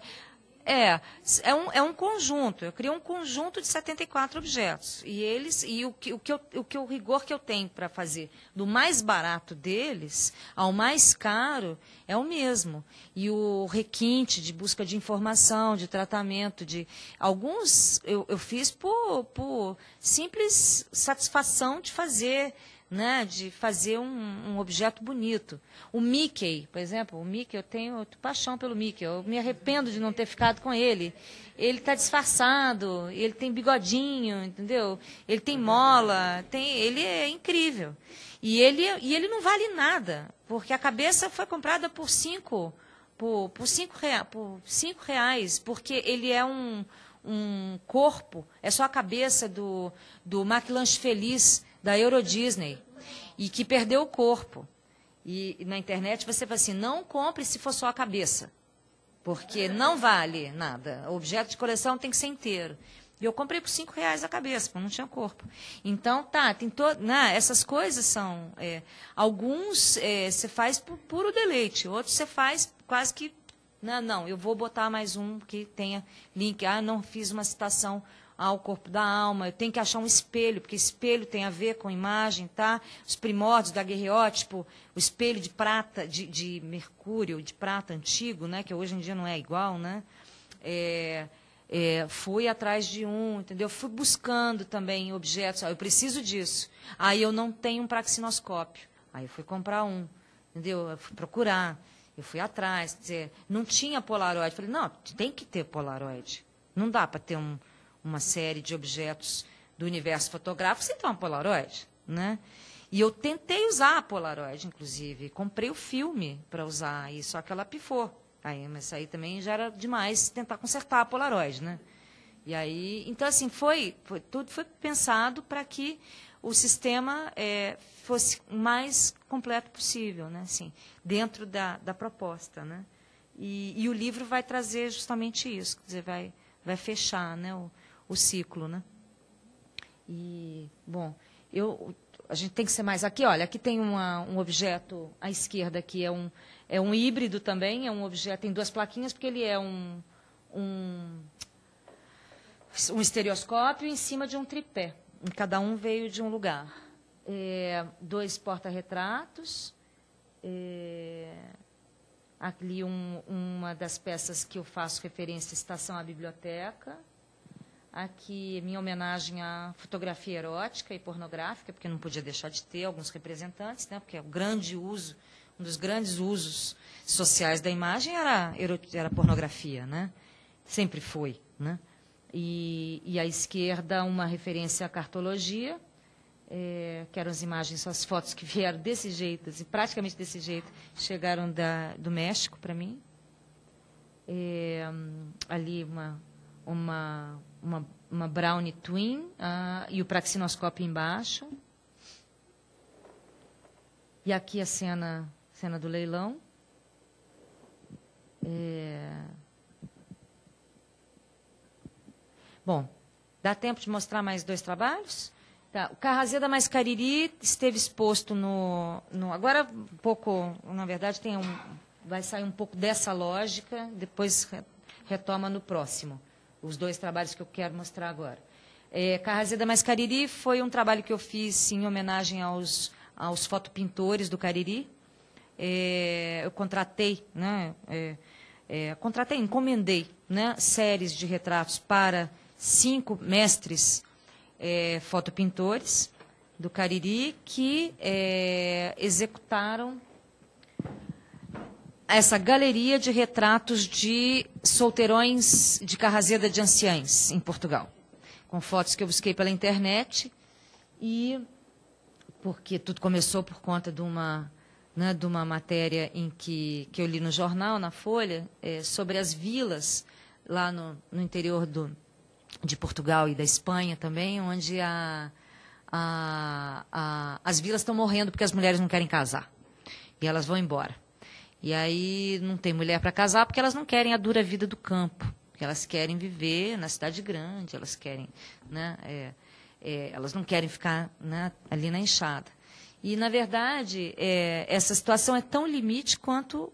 é um conjunto. Eu criei um conjunto de 74 objetos. E o rigor que eu tenho para fazer do mais barato deles ao mais caro é o mesmo. E o requinte de busca de informação, de tratamento, alguns eu fiz por simples satisfação de fazer, né, de fazer um objeto bonito. O Mickey, por exemplo, eu tenho paixão pelo Mickey, eu me arrependo de não ter ficado com ele. Ele está disfarçado, ele tem bigodinho, entendeu? Ele tem mola, ele é incrível. E ele não vale nada, porque a cabeça foi comprada por cinco reais, porque ele é um corpo, é só a cabeça do McLanche Feliz, da Euro Disney, e que perdeu o corpo. E na internet você fala assim, não compre se for só a cabeça, porque não vale nada. O objeto de coleção tem que ser inteiro. E eu comprei por R$5 a cabeça, porque não tinha corpo. Então, tem essas coisas são... alguns você faz por puro deleite, outros você faz quase que... Não, eu vou botar mais um que tenha link. Não fiz uma citação ao corpo da alma, eu tenho que achar um espelho, porque espelho tem a ver com imagem, tá? Os primórdios da guerreótipo, o espelho de prata, de mercúrio, de prata antigo, né? Que hoje em dia não é igual, né? Fui atrás de entendeu? Fui buscando também objetos, eu preciso disso. Aí eu não tenho um praxinoscópio, aí eu fui comprar entendeu? Eu fui procurar, eu fui atrás, quer dizer, não tinha Polaroid. Falei, não, tem que ter Polaroid. Não dá para ter uma série de objetos do universo fotográfico sem ter uma Polaroid, né? E eu tentei usar a Polaroid, inclusive. Comprei o filme para usar, só que ela pifou. Mas aí também já era demais tentar consertar a Polaroid, né? E aí, então, assim, tudo foi pensado para que o sistema fosse o mais completo possível, né? Assim, dentro da proposta, né? E o livro vai trazer justamente isso, quer dizer, vai fechar, né, o ciclo, né? E, bom, a gente tem que ser mais... Aqui, olha, aqui tem um objeto à esquerda, que é um híbrido também, é um objeto, tem 2 plaquinhas, porque ele é um estereoscópio em cima de um tripé. Cada um veio de um lugar. 2 porta-retratos. Ali uma das peças que eu faço referência, Estação à Biblioteca. Aqui, minha homenagem à fotografia erótica e pornográfica, porque não podia deixar de ter alguns representantes, né, porque um dos grandes usos sociais da imagem era a pornografia, né? Sempre foi, né? E à esquerda, uma referência à cartologia, que eram as imagens, as fotos que vieram desse jeito, assim, praticamente desse jeito, chegaram do México para mim. Ali uma Brownie Twin e o praxinoscópio embaixo. E aqui a cena do leilão. Bom, dá tempo de mostrar mais 2 trabalhos? Tá. O Carrazê da Mais Cariri esteve exposto agora um pouco, na verdade, vai sair um pouco dessa lógica, depois retoma no próximo, os 2 trabalhos que eu quero mostrar agora. Carrazê da Mais Cariri foi um trabalho que eu fiz em homenagem aos fotopintores do Cariri. Eu contratei, né, encomendei, né, séries de retratos para 5 mestres fotopintores do Cariri que executaram essa galeria de retratos de solteirões de Carrazeda de Anciães, em Portugal, com fotos que eu busquei pela internet, e porque tudo começou por conta de uma matéria que eu li no jornal, na Folha, sobre as vilas lá no interior de Portugal e da Espanha também, onde as vilas estão morrendo porque as mulheres não querem casar, e elas vão embora. E aí não tem mulher para casar porque elas não querem a dura vida do campo, porque elas querem viver na cidade grande, elas querem, né, elas não querem ficar, né, ali na enxada. E, na verdade, essa situação é tão limite quanto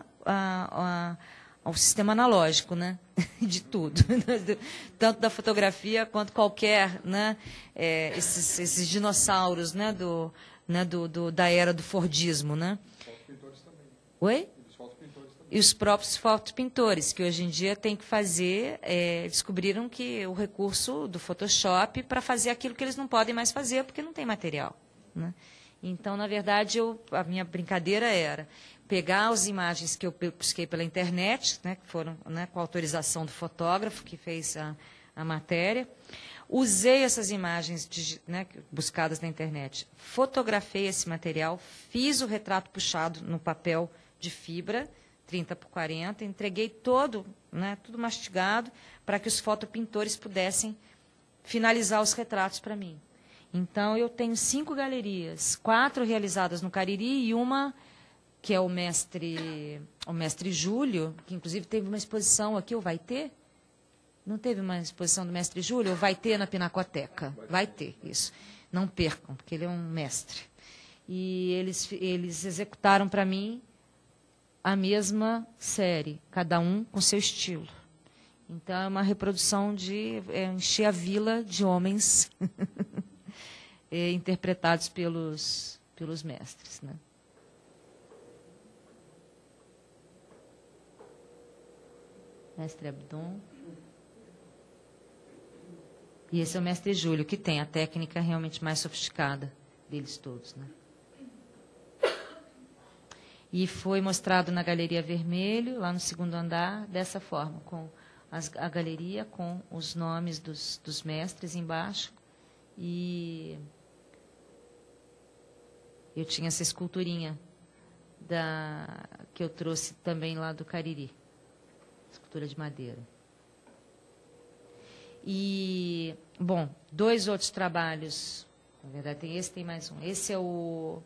ao sistema analógico, né, de tudo, tanto da fotografia quanto qualquer, né, esses dinossauros, né, da era do Fordismo, né? Oi? E os próprios fotopintores, que hoje em dia têm que fazer, descobriram que o recurso do Photoshop para fazer aquilo que eles não podem mais fazer, porque não tem material, né? Então, na verdade, a minha brincadeira era pegar as imagens que eu busquei pela internet, né, que foram, né, com a autorização do fotógrafo que fez a matéria. Usei essas imagens, né, buscadas na internet, fotografei esse material, fiz o retrato puxado no papel de fibra, 30 por 40, entreguei todo, né, tudo mastigado, para que os fotopintores pudessem finalizar os retratos para mim. Então, eu tenho 5 galerias, 4 realizadas no Cariri e uma que é o mestre Júlio, que inclusive teve uma exposição aqui, ou vai ter? Não teve uma exposição do mestre Júlio? Ou vai ter na Pinacoteca? Vai ter, isso. Não percam, porque ele é um mestre. E eles executaram para mim a mesma série, cada um com seu estilo. Então, é uma reprodução de encher a vila de homens interpretados pelos mestres, né? Mestre Abdon. E esse é o mestre Júlio, que tem a técnica realmente mais sofisticada deles todos, né? E foi mostrado na Galeria Vermelho, lá no 2º andar, dessa forma, com a galeria com os nomes dos mestres embaixo. E eu tinha essa esculturinha que eu trouxe também lá do Cariri, escultura de madeira. E, bom, 2 outros trabalhos, na verdade tem mais um. Esse é o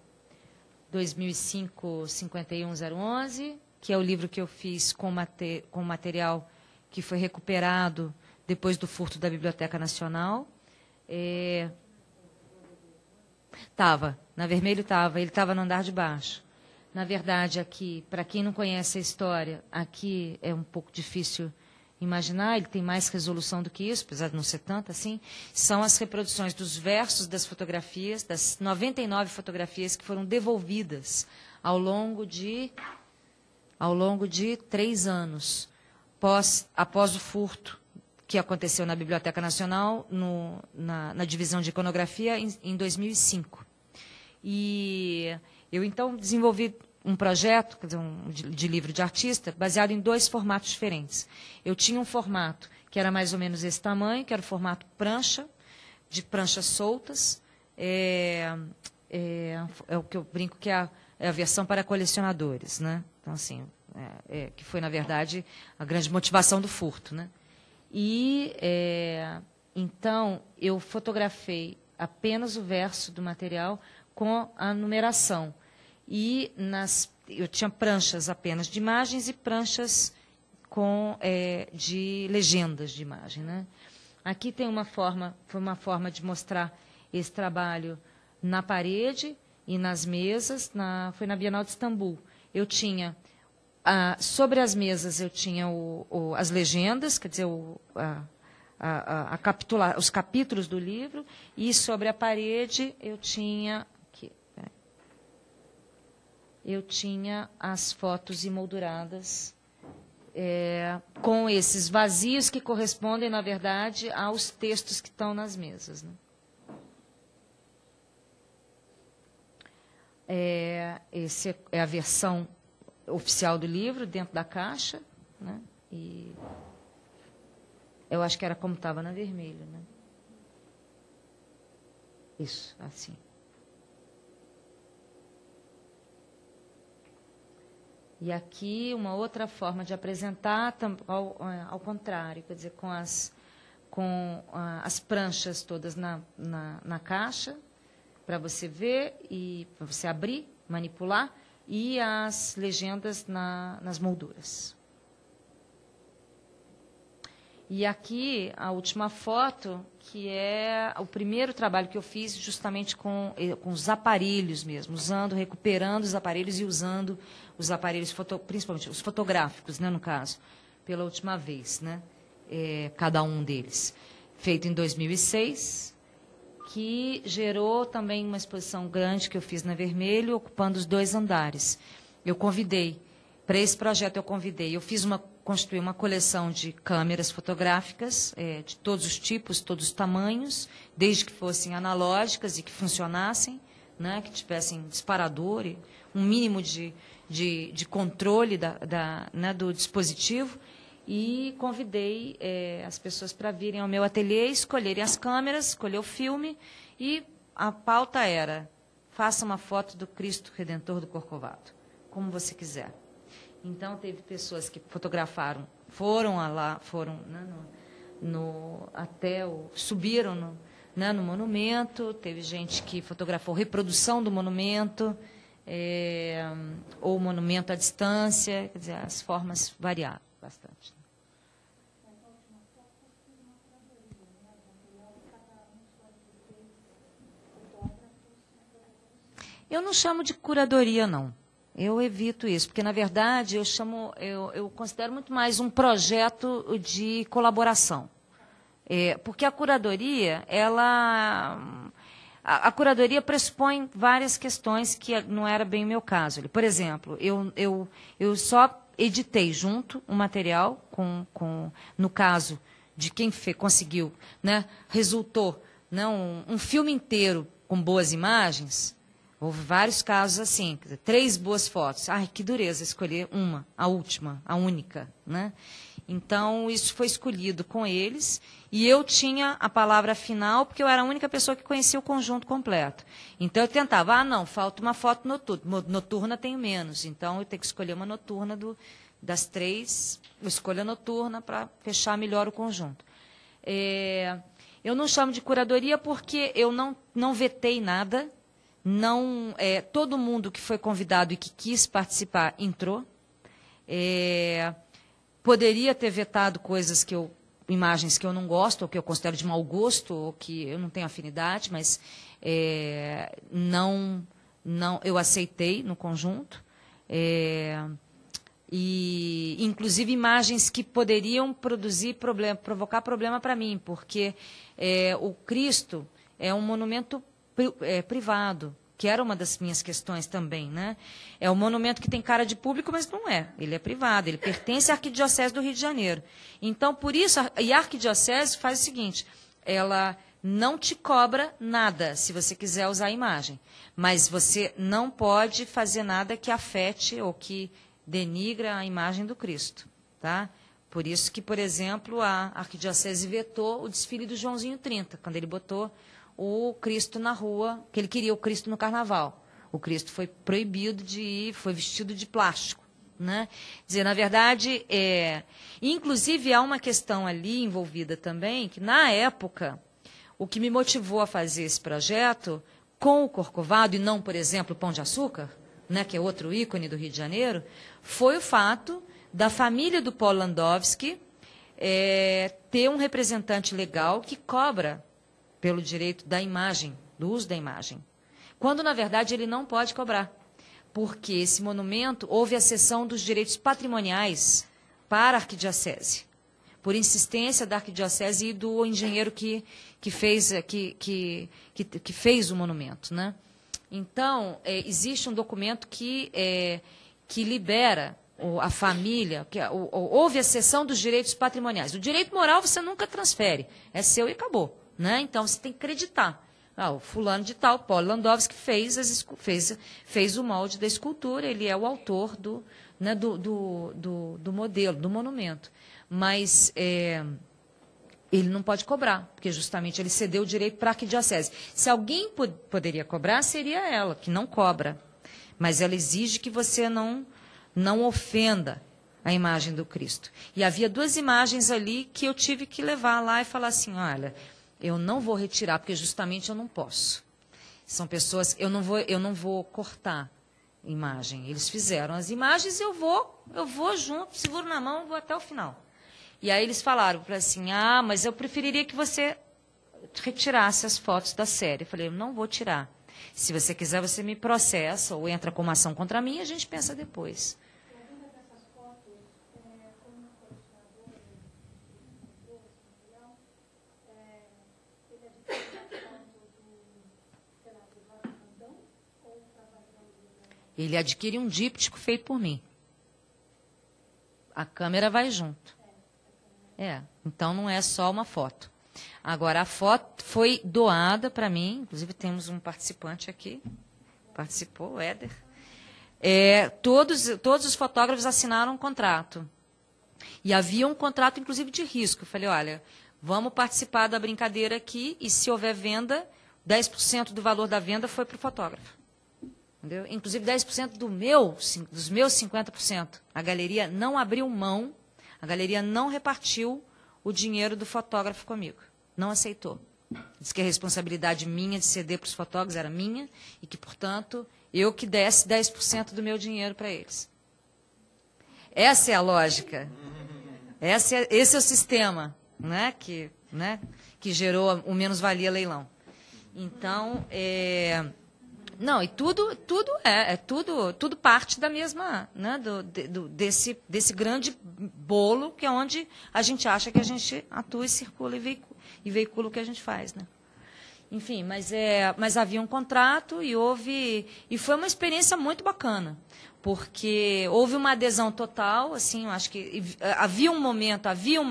2005-51011, que é o livro que eu fiz com material que foi recuperado depois do furto da Biblioteca Nacional. Estava. Na vermelho estava. Ele estava no andar de baixo. Na verdade, aqui, para quem não conhece a história, aqui é um pouco difícil imaginar, ele tem mais resolução do que isso, apesar de não ser tanto assim, são as reproduções dos versos das fotografias, das 99 fotografias que foram devolvidas ao longo de 3 anos, após o furto que aconteceu na Biblioteca Nacional, na divisão de iconografia, em 2005. E eu, então, desenvolvi um projeto, quer dizer, de livro de artista, baseado em 2 formatos diferentes. Eu tinha um formato que era mais ou menos esse tamanho, que era o formato prancha, de pranchas soltas. É o que eu brinco que é a versão para colecionadores, né? Então, assim, que foi, na verdade, a grande motivação do furto, né? E, então, eu fotografei apenas o verso do material com a numeração. E eu tinha pranchas apenas de imagens e pranchas de legendas de imagem, né? Aqui tem foi uma forma de mostrar esse trabalho na parede e nas mesas, foi na Bienal de Istambul. Eu tinha, sobre as mesas, eu tinha as legendas, quer dizer, os capítulos do livro, e sobre a parede eu tinha as fotos emolduradas com esses vazios que correspondem, na verdade, aos textos que estão nas mesas, né? Essa é a versão oficial do livro, dentro da caixa, né? E eu acho que era como estava na vermelho, né? Isso, assim. E aqui uma outra forma de apresentar, ao contrário, quer dizer, com as pranchas todas na caixa, para você ver e para você abrir, manipular, e as legendas nas molduras. E aqui a última foto, que é o primeiro trabalho que eu fiz justamente com os aparelhos mesmo, recuperando os aparelhos e usando os aparelhos, principalmente os fotográficos, né, no caso, pela última vez, né, cada um deles. Feito em 2006, que gerou também uma exposição grande que eu fiz na Vermelho, ocupando os 2 andares. Eu convidei, para esse projeto eu construí uma coleção de câmeras fotográficas, de todos os tipos, todos os tamanhos, desde que fossem analógicas e que funcionassem, né, que tivessem disparador e um mínimo de controle né, do dispositivo, e convidei as pessoas para virem ao meu ateliê, escolherem as câmeras, escolher o filme, e a pauta era: faça uma foto do Cristo Redentor do Corcovado, como você quiser. Então, teve pessoas que fotografaram, foram lá, subiram no monumento, teve gente que fotografou reprodução do monumento, ou o monumento à distância, quer dizer, as formas variaram bastante. Eu não chamo de curadoria, não. Eu evito isso, porque, na verdade, eu considero muito mais um projeto de colaboração. Porque a curadoria, a curadoria pressupõe várias questões que não era bem o meu caso. Por exemplo, eu só editei junto um material, no caso de quem conseguiu, né, resultou, né, um filme inteiro com boas imagens. Houve vários casos assim, 3 boas fotos. Ai, que dureza escolher a última, a única, né? Então, isso foi escolhido com eles, e eu tinha a palavra final, porque eu era a única pessoa que conhecia o conjunto completo. Então, eu tentava, não, falta uma foto noturna. Noturna tenho menos, então eu tenho que escolher uma noturna das 3, eu escolho a noturna para fechar melhor o conjunto. Eu não chamo de curadoria porque eu não vetei nada. Todo mundo que foi convidado e que quis participar entrou. Poderia ter vetado coisas que eu imagens que eu não gosto, ou que eu considero de mau gosto, ou que eu não tenho afinidade, mas eu aceitei no conjunto. E inclusive imagens que poderiam provocar problema para mim, porque o Cristo é um monumento privado, que era uma das minhas questões também, né? É um monumento que tem cara de público, mas não é. Ele é privado, ele pertence à Arquidiocese do Rio de Janeiro. Então, por isso, a Arquidiocese faz o seguinte, ela não te cobra nada se você quiser usar a imagem, mas você não pode fazer nada que afete ou que denigra a imagem do Cristo, tá? Por isso que, por exemplo, a Arquidiocese vetou o desfile do Joãozinho 30, quando ele botou o Cristo na rua, que ele queria o Cristo no Carnaval. O Cristo foi proibido de ir, foi vestido de plástico, né? Quer dizer, na verdade, inclusive há uma questão ali envolvida também, que na época, o que me motivou a fazer esse projeto com o Corcovado, e não, por exemplo, o Pão de Açúcar, né, que é outro ícone do Rio de Janeiro, foi o fato da família do Paulo Landowski ter um representante legal que cobra pelo direito da imagem, do uso da imagem. Quando, na verdade, ele não pode cobrar, porque esse monumento houve a cessão dos direitos patrimoniais para a Arquidiocese, por insistência da Arquidiocese e do engenheiro que fez o monumento, né? Então, existe um documento que libera a família, houve a cessão dos direitos patrimoniais. O direito moral você nunca transfere, é seu e acabou, né? Então, você tem que acreditar. O fulano de tal, Paulo Landowski, fez o molde da escultura, ele é o autor do modelo, do monumento. Mas ele não pode cobrar, porque justamente ele cedeu o direito para a Arquidiocese. Se alguém poderia cobrar, seria ela, que não cobra. Mas ela exige que você não ofenda a imagem do Cristo. E havia 2 imagens ali que eu tive que levar lá e falar assim, olha, eu não vou retirar, porque justamente eu não posso. São pessoas, eu não vou cortar imagem. Eles fizeram as imagens, eu vou junto, seguro na mão, vou até o final. E aí eles falaram assim, mas eu preferiria que você retirasse as fotos da série. Eu falei, eu não vou tirar. Se você quiser, você me processa ou entra com uma ação contra mim e a gente pensa depois. Ele adquire um díptico feito por mim. A câmera vai junto. Então não é só uma foto. Agora, a foto foi doada para mim, inclusive temos um participante aqui, participou, o Éder. Todos os fotógrafos assinaram um contrato. E havia um contrato, inclusive, de risco. Eu falei, olha, vamos participar da brincadeira aqui e se houver venda, 10% do valor da venda foi para o fotógrafo. Entendeu? Inclusive 10% dos meus 50%. A galeria não abriu mão, a galeria não repartiu o dinheiro do fotógrafo comigo. Não aceitou. Diz que a responsabilidade minha de ceder para os fotógrafos era minha e que, portanto, eu que desse 10% do meu dinheiro para eles. Essa é a lógica. Esse é o sistema, né, que gerou o menos-valia leilão. Então, não, e tudo parte da mesma, né, desse grande bolo que é onde a gente acha que a gente atua e circula e veicula o que a gente faz, né? Enfim, mas havia um contrato e foi uma experiência muito bacana, porque houve uma adesão total, assim, eu acho que havia um momento, havia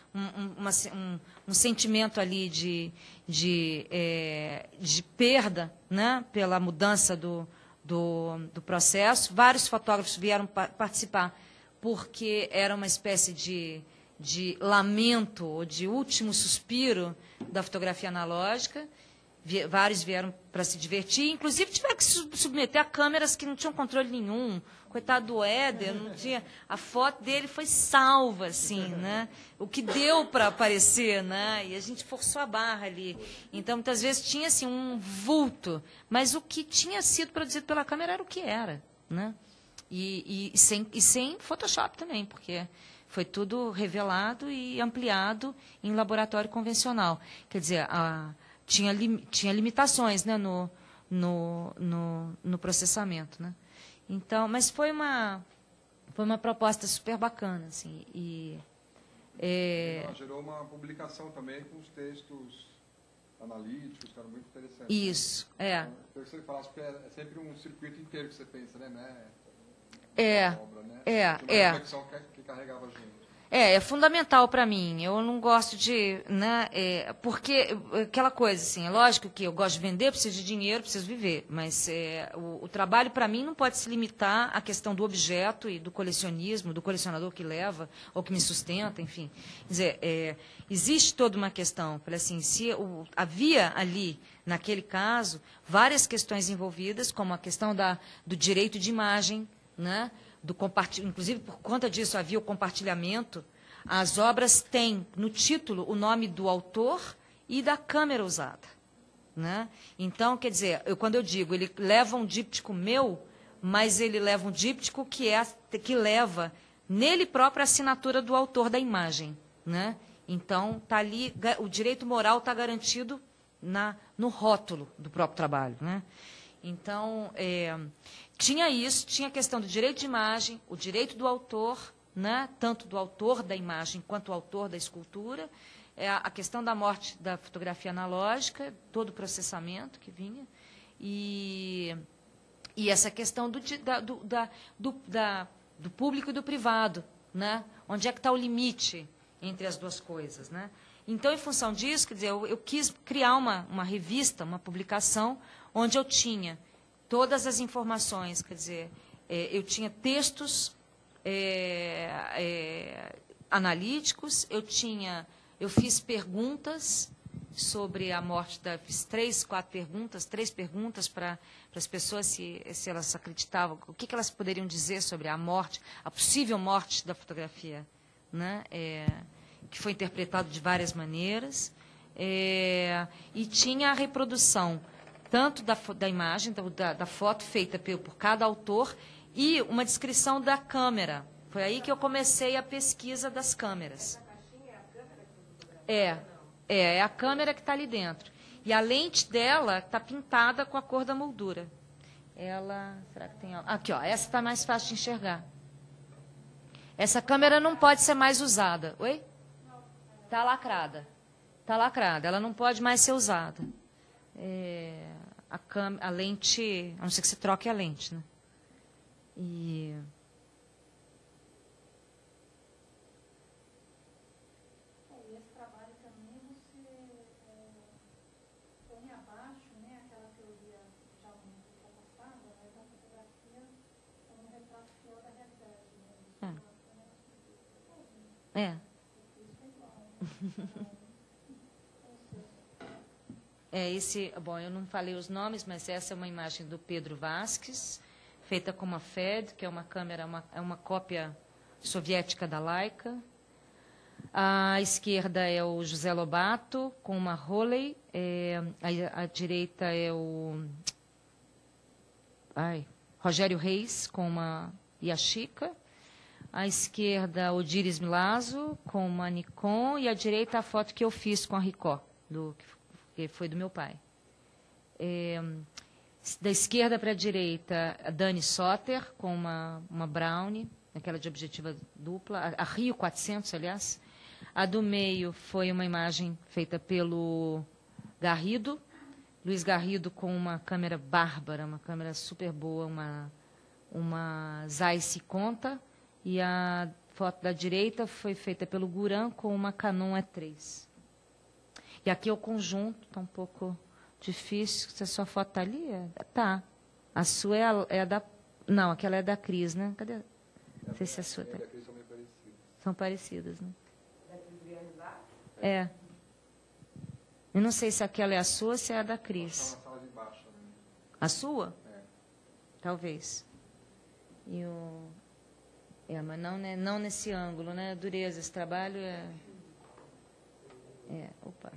um sentimento ali de perda, né, pela mudança do processo. Vários fotógrafos vieram participar porque era uma espécie de lamento, ou de último suspiro da fotografia analógica. Vários vieram para se divertir, inclusive tiveram que se submeter a câmeras que não tinham controle nenhum. Coitado do Éder, não tinha. A foto dele foi salva, assim, né? O que deu para aparecer, né? E a gente forçou a barra ali. Então, muitas vezes tinha assim um vulto, mas o que tinha sido produzido pela câmera era o que era, né? E sem Photoshop também, porque Foi tudo revelado e ampliado em laboratório convencional. Quer dizer, tinha limitações, né, no processamento, né? Então, mas foi uma proposta super bacana, assim, Ela gerou uma publicação também com os textos analíticos, que eram muito interessantes. Isso, Então, eu que você falasse, porque é sempre um circuito inteiro que você pensa, né? Obra, né? Uma reflexão que carregava junto. É fundamental para mim. Eu não gosto de, né, porque aquela coisa assim, é lógico que eu gosto de vender, preciso de dinheiro, preciso viver, mas o trabalho para mim não pode se limitar à questão do objeto e do colecionismo, do colecionador que leva ou que me sustenta, enfim. Quer dizer, existe toda uma questão, assim, havia ali, naquele caso, várias questões envolvidas, como a questão do direito de imagem, né? Inclusive, por conta disso, havia o compartilhamento. As obras têm, no título, o nome do autor e da câmera usada, né? Então, quer dizer, quando eu digo, ele leva um díptico meu, mas ele leva um díptico que leva nele próprio a assinatura do autor da imagem, né? Então, tá ali, o direito moral está garantido no rótulo do próprio trabalho, né? Então, tinha isso, tinha a questão do direito de imagem, o direito do autor, né, tanto do autor da imagem quanto do autor da escultura, a questão da morte da fotografia analógica, todo o processamento que vinha, e essa questão do público e do privado, né, onde é que está o limite entre as duas coisas, né? Então, em função disso, quer dizer, eu quis criar uma revista, uma publicação, onde eu tinha todas as informações, quer dizer, eu tinha textos analíticos, eu fiz perguntas sobre a morte fiz 3 perguntas para as pessoas se elas acreditavam, o que elas poderiam dizer sobre a morte, a possível morte da fotografia, né? Que foi interpretado de várias maneiras, e tinha a reprodução tanto da imagem, da foto feita por cada autor, e uma descrição da câmera. Foi aí que eu comecei a pesquisa das câmeras. É a câmera que está ali dentro. E a lente dela está pintada com a cor da moldura. Será que tem... Aqui, ó, essa está mais fácil de enxergar. Essa câmera não pode ser mais usada. Oi? Está lacrada. Está lacrada. Ela não pode mais ser usada. A lente, a não ser que você troque a lente, né? E esse trabalho também você põe abaixo, né, aquela teoria já muito ultrapassada, né, da fotografia como um retrato fiel da realidade, né? Bom, eu não falei os nomes, mas essa é uma imagem do Pedro Vasques, feita com uma FED, que é uma câmera, uma cópia soviética da Leica. À esquerda é o José Lobato, com uma Holley. À direita é o Rogério Reis, com uma Yashica. À esquerda, o Diris Milazzo, com uma Nikon. E à direita, a foto que eu fiz com a Ricoh, que foi do meu pai. Da esquerda para a direita, a Dani Soter, com uma Brownie, aquela de objetiva dupla, a Rio 400, aliás. A do meio foi uma imagem feita pelo Garrido, Luiz Garrido, com uma câmera bárbara, uma câmera super boa, uma Zeiss Conta. E a foto da direita foi feita pelo Guran, com uma Canon E3. E aqui é o conjunto, está um pouco difícil. Se a sua foto está ali, tá. A sua é a da... Não, aquela é da Cris, né? Cadê? Não sei se a sua está... São parecidas, né? Eu não sei se aquela é a sua ou se é a da Cris. A sua? Talvez. Mas não nesse ângulo, né? Dureza, esse trabalho opa.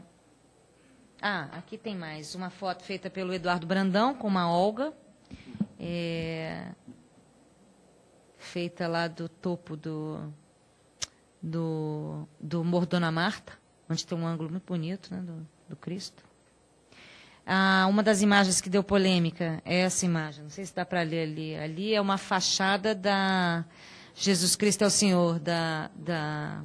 Aqui tem mais uma foto feita pelo Eduardo Brandão, com uma Olga, feita lá do topo do Morro Dona Marta, onde tem um ângulo muito bonito, né, do Cristo. Uma das imagens que deu polêmica é essa imagem, não sei se dá para ler ali. Ali é uma fachada da Jesus Cristo é o Senhor, da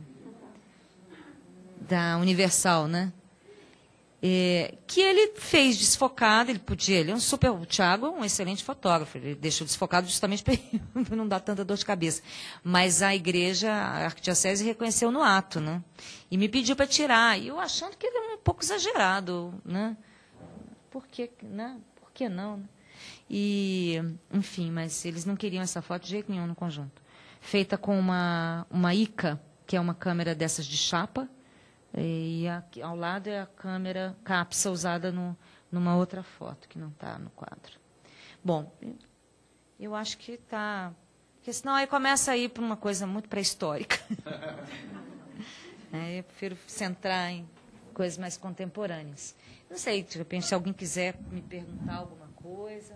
Universal, né? Que ele fez desfocado, ele é o Thiago é um excelente fotógrafo, ele deixou desfocado justamente para não dar tanta dor de cabeça. Mas a igreja, a arquidiocese reconheceu no ato, né? E me pediu para tirar, e eu achando que ele é um pouco exagerado, né? Por que, né? Por que não? Né? E, enfim, mas eles não queriam essa foto de jeito nenhum no conjunto. Feita com uma ICA, que é uma câmera dessas de chapa, e aqui, ao lado é a câmera cápsula usada numa outra foto, que não está no quadro. Bom, eu acho que está... Porque senão aí começa a ir para uma coisa muito pré-histórica. Eu prefiro centrar em coisas mais contemporâneas. Não sei, de repente, se alguém quiser me perguntar alguma coisa.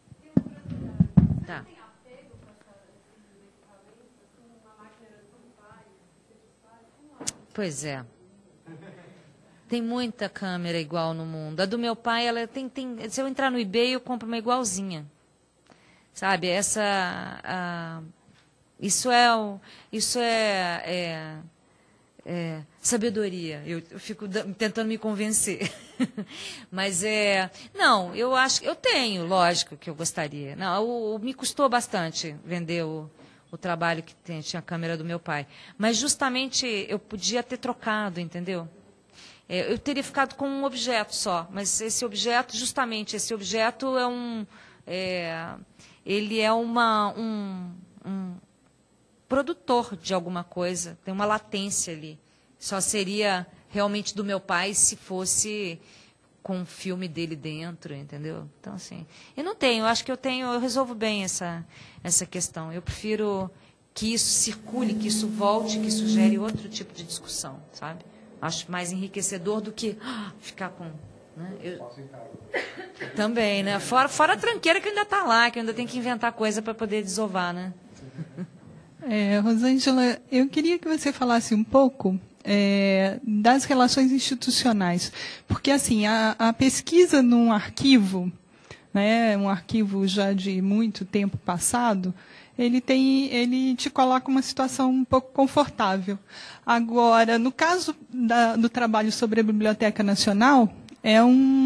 Tá. Pois é. Tem muita câmera igual no mundo. A do meu pai, ela tem se eu entrar no eBay, eu compro uma igualzinha. Sabe, isso é sabedoria. Eu fico tentando me convencer. Mas não, eu acho que eu tenho, lógico que eu gostaria. Não, me custou bastante vender o trabalho que tinha a câmera do meu pai. Mas justamente eu podia ter trocado, entendeu? Eu teria ficado com um objeto só, mas esse objeto ele é um produtor de alguma coisa, tem uma latência ali. Só seria realmente do meu pai se fosse com um filme dele dentro, entendeu? Então, assim, eu acho que eu resolvo bem essa questão. Eu prefiro que isso circule, que isso volte, que isso gere outro tipo de discussão, sabe? Acho mais enriquecedor do que ficar com... Né? Também, né? Fora a tranqueira que ainda está lá, que ainda tem que inventar coisa para poder desovar, né? Rosângela, eu queria que você falasse um pouco das relações institucionais. Porque, assim, a pesquisa num arquivo, né, um arquivo já de muito tempo passado, ele te coloca uma situação um pouco confortável. Agora, no caso do trabalho sobre a Biblioteca Nacional, é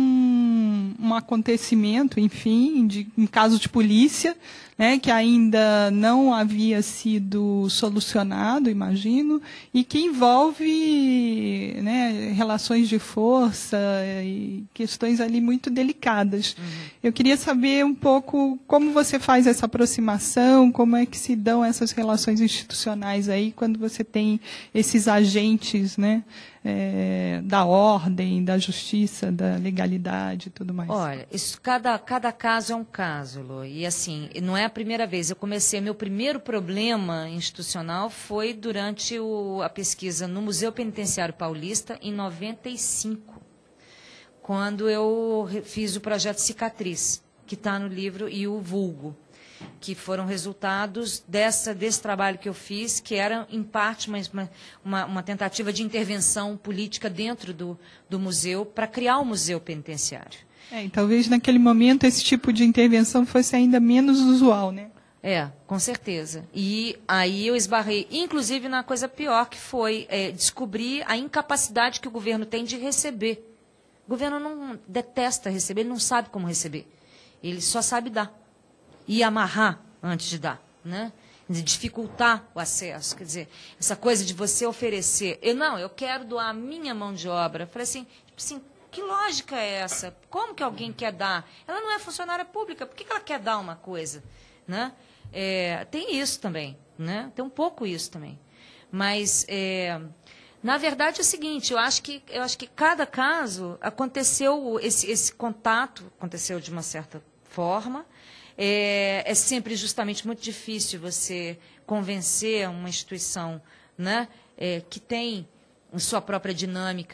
um acontecimento, enfim, em caso de polícia, né, que ainda não havia sido solucionado, imagino, e que envolve, né, relações de força e questões ali muito delicadas. Uhum. Eu queria saber um pouco como você faz essa aproximação, como é que se dão essas relações institucionais aí quando você tem esses agentes, né, da ordem, da justiça, da legalidade e tudo mais. Olha, cada caso é um caso, Lô. E assim, não é a primeira vez. Meu primeiro problema institucional foi durante a pesquisa no Museu Penitenciário Paulista, em 95, quando eu fiz o projeto Cicatriz, que está no livro, e o Vulgo, que foram resultados desse trabalho que eu fiz, que era, em parte, uma tentativa de intervenção política dentro do museu para criar o museu penitenciário. E talvez naquele momento esse tipo de intervenção fosse ainda menos usual, né? Com certeza. E aí eu esbarrei, inclusive, na coisa pior, que foi descobrir a incapacidade que o governo tem de receber. O governo não detesta receber, ele não sabe como receber. Ele só sabe dar. E amarrar antes de dar, né? De dificultar o acesso. Quer dizer, essa coisa de você oferecer. Eu quero doar a minha mão de obra. Eu falei assim, que lógica é essa? Como que alguém quer dar? Ela não é funcionária pública, por que ela quer dar uma coisa? Né? Tem isso também, né? Tem um pouco isso também. Mas, na verdade, é o seguinte, eu acho que cada caso aconteceu, esse contato aconteceu de uma certa forma. É sempre justamente muito difícil você convencer uma instituição, né, que tem sua própria dinâmica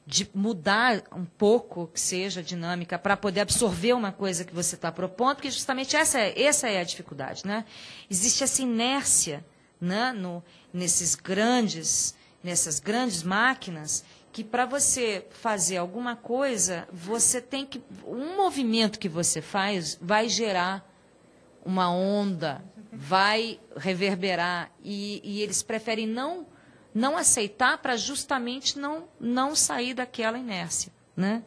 de mudar um pouco, que seja a dinâmica, para poder absorver uma coisa que você está propondo, porque justamente essa é a dificuldade, né? Existe essa inércia, né, nessas grandes máquinas, que para você fazer alguma coisa, você tem que... Um movimento que você faz vai gerar uma onda, vai reverberar, e eles preferem não aceitar para justamente não sair daquela inércia, né?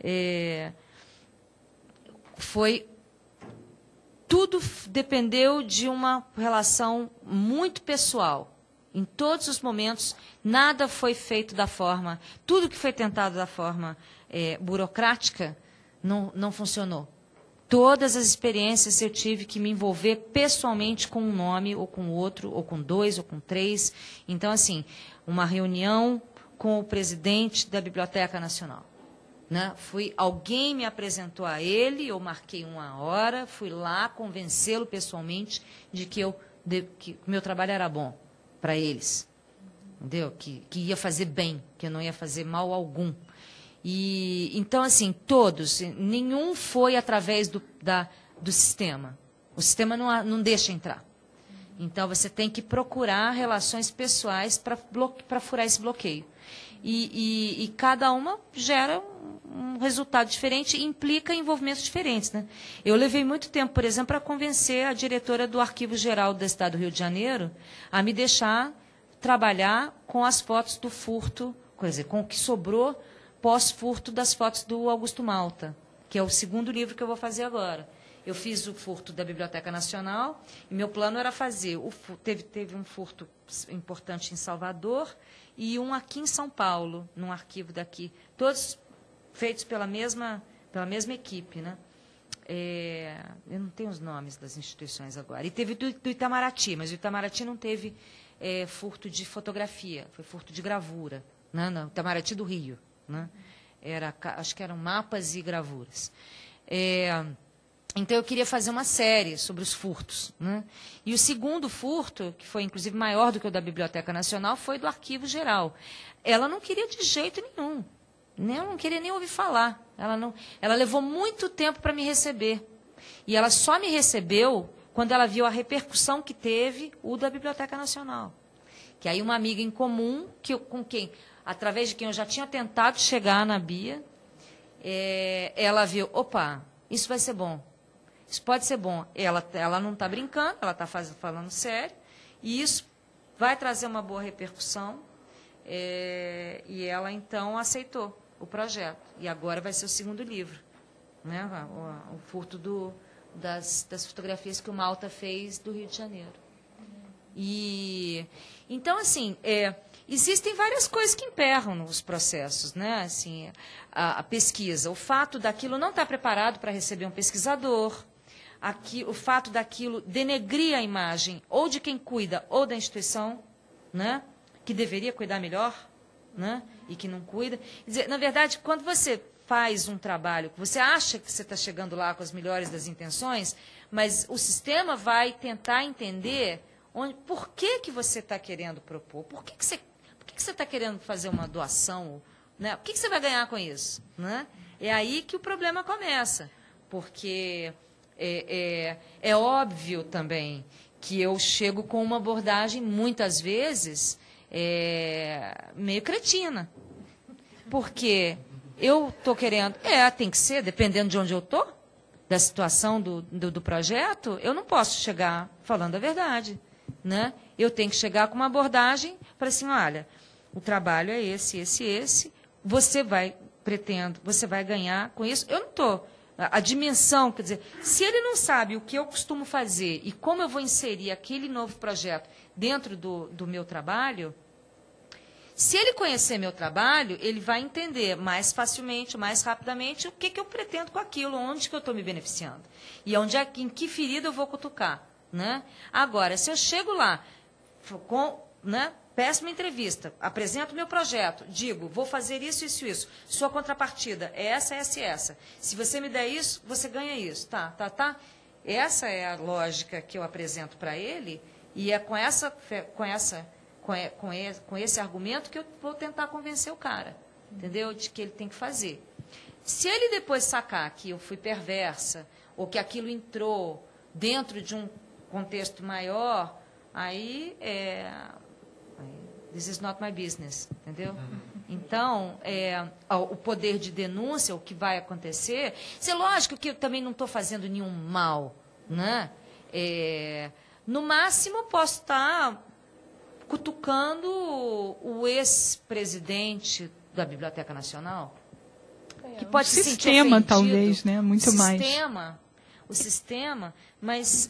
Tudo dependeu de uma relação muito pessoal. Em todos os momentos, nada foi feito da forma... Tudo que foi tentado da forma burocrática não funcionou. Todas as experiências eu tive que me envolver pessoalmente com um nome, ou com outro, ou com 2, ou com 3. Então, assim, uma reunião com o presidente da Biblioteca Nacional, né? Alguém me apresentou a ele, eu marquei uma hora, fui lá convencê-lo pessoalmente de que meu trabalho era bom para eles, entendeu? Que ia fazer bem, que eu não ia fazer mal algum. E então, assim, todos, nenhum foi através do sistema. O sistema não deixa entrar. Então, você tem que procurar relações pessoais para furar esse bloqueio. E cada uma gera um resultado diferente e implica envolvimentos diferentes, né? Eu levei muito tempo, por exemplo, para convencer a diretora do Arquivo Geral do Estado do Rio de Janeiro a me deixar trabalhar com as fotos do furto, quer dizer, com o que sobrou pós-furto das fotos do Augusto Malta, que é o segundo livro que eu vou fazer agora. Eu fiz o furto da Biblioteca Nacional e meu plano era fazer... Teve um furto importante em Salvador e um aqui em São Paulo, num arquivo daqui. Todos feitos pela mesma equipe, né? Eu não tenho os nomes das instituições agora. E teve do Itamaraty, mas o Itamaraty não teve furto de fotografia, foi furto de gravura, né? No Itamaraty do Rio, né? Acho que eram mapas e gravuras. Então, eu queria fazer uma série sobre os furtos, né? E o segundo furto, que foi, inclusive, maior do que o da Biblioteca Nacional, foi do Arquivo Geral. Ela não queria de jeito nenhum. Não queria nem ouvir falar. Ela levou muito tempo para me receber. E ela só me recebeu quando ela viu a repercussão que teve o da Biblioteca Nacional. Que aí uma amiga em comum, através de quem eu já tinha tentado chegar na Bia, ela viu, opa, isso vai ser bom. Isso pode ser bom. Ela não está brincando, ela está falando sério, e isso vai trazer uma boa repercussão, e ela, então, aceitou o projeto. E agora vai ser o segundo livro, né? O furto das fotografias que o Malta fez do Rio de Janeiro. Então, assim, existem várias coisas que emperram nos processos, né? Assim, a pesquisa, o fato daquilo não estar preparado para receber um pesquisador, o fato daquilo denegrir a imagem ou de quem cuida ou da instituição, né? Que deveria cuidar melhor, né? E que não cuida. Quer dizer, na verdade, quando você faz um trabalho, você acha que você está chegando lá com as melhores das intenções, mas o sistema vai tentar entender por que você está querendo propor, por que você está querendo fazer uma doação, né? O que você vai ganhar com isso, né? É aí que o problema começa, porque é óbvio também que eu chego com uma abordagem, muitas vezes, meio cretina, porque eu estou querendo... tem que ser, dependendo de onde eu estou, da situação do projeto, eu não posso chegar falando a verdade, né? Eu tenho que chegar com uma abordagem para assim, olha, o trabalho é esse, você vai ganhar com isso. Eu não estou... A dimensão, quer dizer, se ele não sabe o que eu costumo fazer e como eu vou inserir aquele novo projeto dentro do meu trabalho, se ele conhecer meu trabalho, ele vai entender mais facilmente, mais rapidamente, o que eu pretendo com aquilo, onde que eu estou me beneficiando. E em que ferida eu vou cutucar, né? Agora, se eu chego lá, peço uma entrevista, apresento meu projeto, digo, vou fazer isso, sua contrapartida é essa. Se você me der isso, você ganha isso. Tá. Essa é a lógica que eu apresento para ele, e é com esse argumento que eu vou tentar convencer o cara. entendeu? De que ele tem que fazer. Se ele depois sacar que eu fui perversa, ou que aquilo entrou dentro de um contexto maior, aí this is not my business, entendeu? Então, o poder de denúncia, o que vai acontecer, é lógico que eu também não estou fazendo nenhum mal, né? No máximo, posso estar cutucando o ex-presidente da Biblioteca Nacional, que pode se sentir ofendido. Talvez, né? Muito mais. O sistema, mas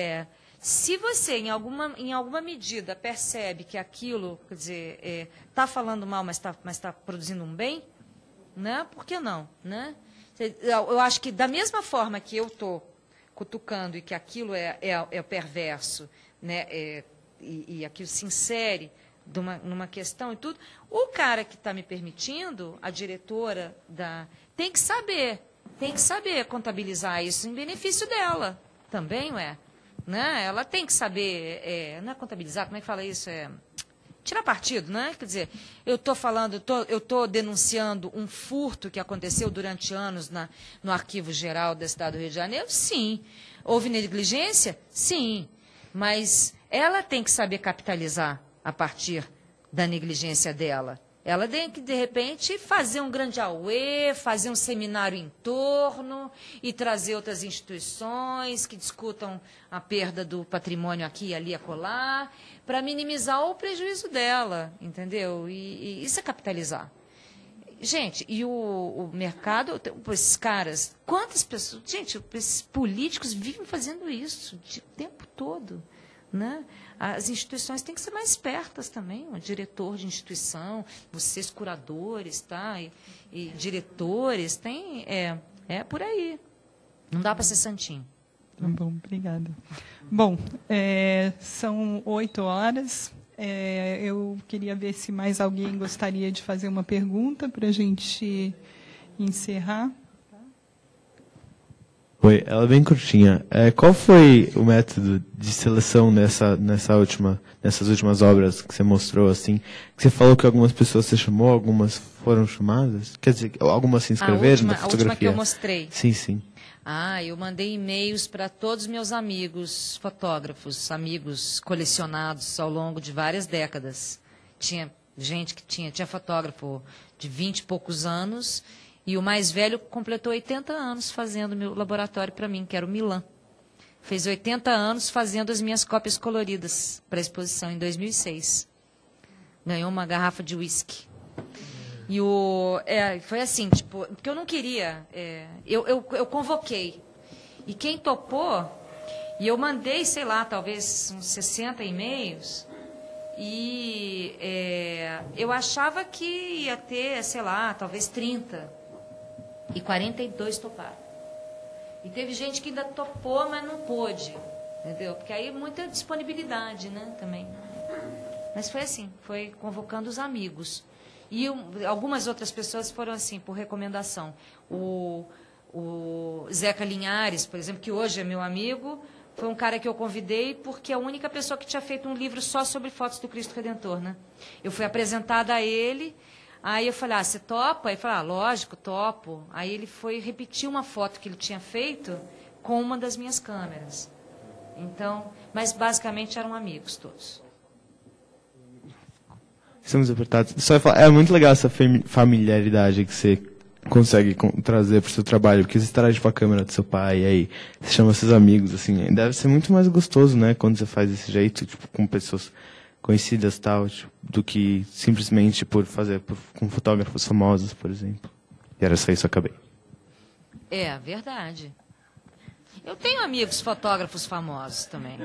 se você, em alguma medida, percebe que aquilo, quer dizer, está falando mal, mas está produzindo um bem, né? Por que não? Né? Eu acho que, da mesma forma que eu estou cutucando e que aquilo é perverso, né? E aquilo se insere numa questão e tudo, o cara que está me permitindo, a diretora tem que saber contabilizar isso em benefício dela também, né? Ela tem que saber, não é contabilizar, como é que fala isso? Tirar partido, né? Quer dizer, eu estou denunciando um furto que aconteceu durante anos no Arquivo Geral do Estado do Rio de Janeiro? Sim. Houve negligência? Sim. Mas ela tem que saber capitalizar a partir da negligência dela. Ela tem que, de repente, fazer um grande auê, fazer um seminário em torno e trazer outras instituições que discutam a perda do patrimônio aqui, ali, acolá, para minimizar o prejuízo dela, entendeu? E isso é capitalizar. Gente, e o mercado, esses caras, quantas pessoas... Gente, esses políticos vivem fazendo isso o tempo todo, né? As instituições têm que ser mais espertas também, o diretor de instituição, vocês curadores, tá? E diretores, é por aí. Não dá para ser santinho. Bom, obrigada. Bom, são 8 horas. Eu queria ver se mais alguém gostaria de fazer uma pergunta para a gente encerrar. Oi, ela é bem curtinha. Qual foi o método de seleção nessas últimas obras que você mostrou, assim? Que você falou que algumas pessoas você chamou, algumas foram chamadas? Quer dizer, algumas se inscreveram na fotografia? A última que eu mostrei. Sim. Eu mandei e-mails para todos os meus amigos fotógrafos, amigos colecionados ao longo de várias décadas. Tinha gente que tinha fotógrafo de 20 e poucos anos. E o mais velho completou 80 anos fazendo meu laboratório para mim, que era o Milan. Fez 80 anos fazendo as minhas cópias coloridas para a exposição em 2006. Ganhou uma garrafa de uísque. E foi assim, porque eu não queria... Eu convoquei. E quem topou... E eu mandei, sei lá, talvez uns 60 e-mails... E eu achava que ia ter, sei lá, talvez 30... E 42 toparam. E teve gente que ainda topou, mas não pôde. Entendeu? Porque aí muita disponibilidade, né, também. Mas foi assim, foi convocando os amigos. E algumas outras pessoas foram assim, por recomendação. O Zeca Linhares, por exemplo, que hoje é meu amigo, foi um cara que eu convidei porque é a única pessoa que tinha feito um livro só sobre fotos do Cristo Redentor, né? Eu fui apresentada a ele... Aí eu falei, você topa? Ele falou, lógico, topo. Aí ele foi repetir uma foto que ele tinha feito com uma das minhas câmeras. Então, mas basicamente eram amigos todos. Estamos apertados. Só falar, é muito legal essa familiaridade que você consegue trazer para o seu trabalho, porque você interage com a câmera do seu pai, e aí você chama seus amigos, assim, deve ser muito mais gostoso, né, quando você faz desse jeito, com pessoas conhecidas tal, do que simplesmente por fazer com fotógrafos famosos, por exemplo. E era só isso que eu acabei. É verdade. Eu tenho amigos fotógrafos famosos também.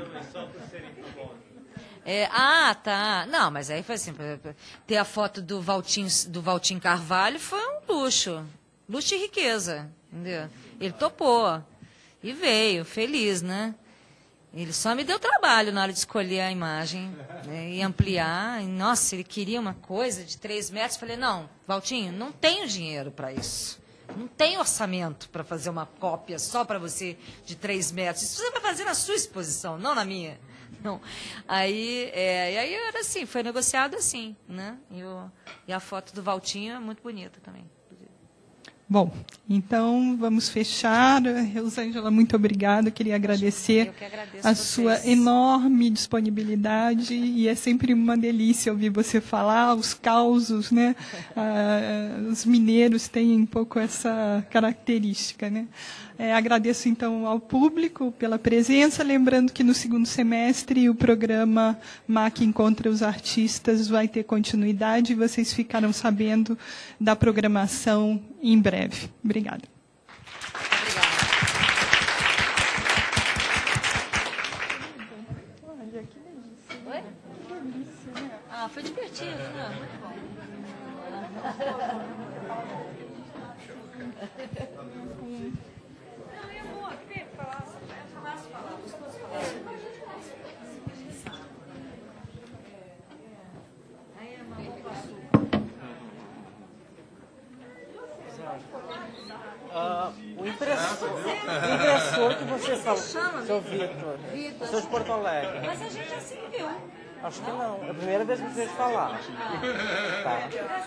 Tá. Não, mas aí foi assim, ter a foto do Valtim Carvalho foi um luxo. Luxo e riqueza, entendeu? Ele topou. E veio, feliz, né? Ele só me deu trabalho na hora de escolher a imagem, né, e ampliar. E, nossa, ele queria uma coisa de 3 metros. Falei, não, Valtinho, não tenho dinheiro para isso. Não tenho orçamento para fazer uma cópia só para você de 3 metros. Isso você vai fazer na sua exposição, não na minha. Não. Aí era assim, foi negociado assim, né? E a foto do Valtinho é muito bonita também. Bom, então vamos fechar. Rosângela, muito obrigada. Queria agradecer a sua enorme disponibilidade e é sempre uma delícia ouvir você falar, os causos, né? Os mineiros têm um pouco essa característica, né? Agradeço então ao público pela presença, lembrando que no segundo semestre o programa MAC Encontra os Artistas vai ter continuidade e vocês ficarão sabendo da programação em breve. Obrigada. Olha, que delícia. Oi? Que delícia, né? Ah, foi divertido, né? Muito bom. O impressor que você falou, seu Victor, sou de Porto Alegre. Mas a gente já se viu. Acho que não, é a primeira vez que você falar. Tá.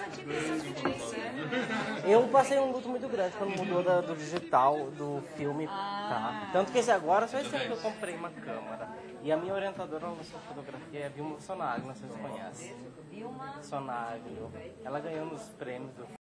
Eu passei um luto muito grande quando mudou do digital, do filme. Tá. Tanto que agora só esse ano que eu comprei uma câmera. E a minha orientadora na sua fotografia é Vilma Sonagro, não sei se você conhece. Sonagro. Ela ganhou nos prêmios do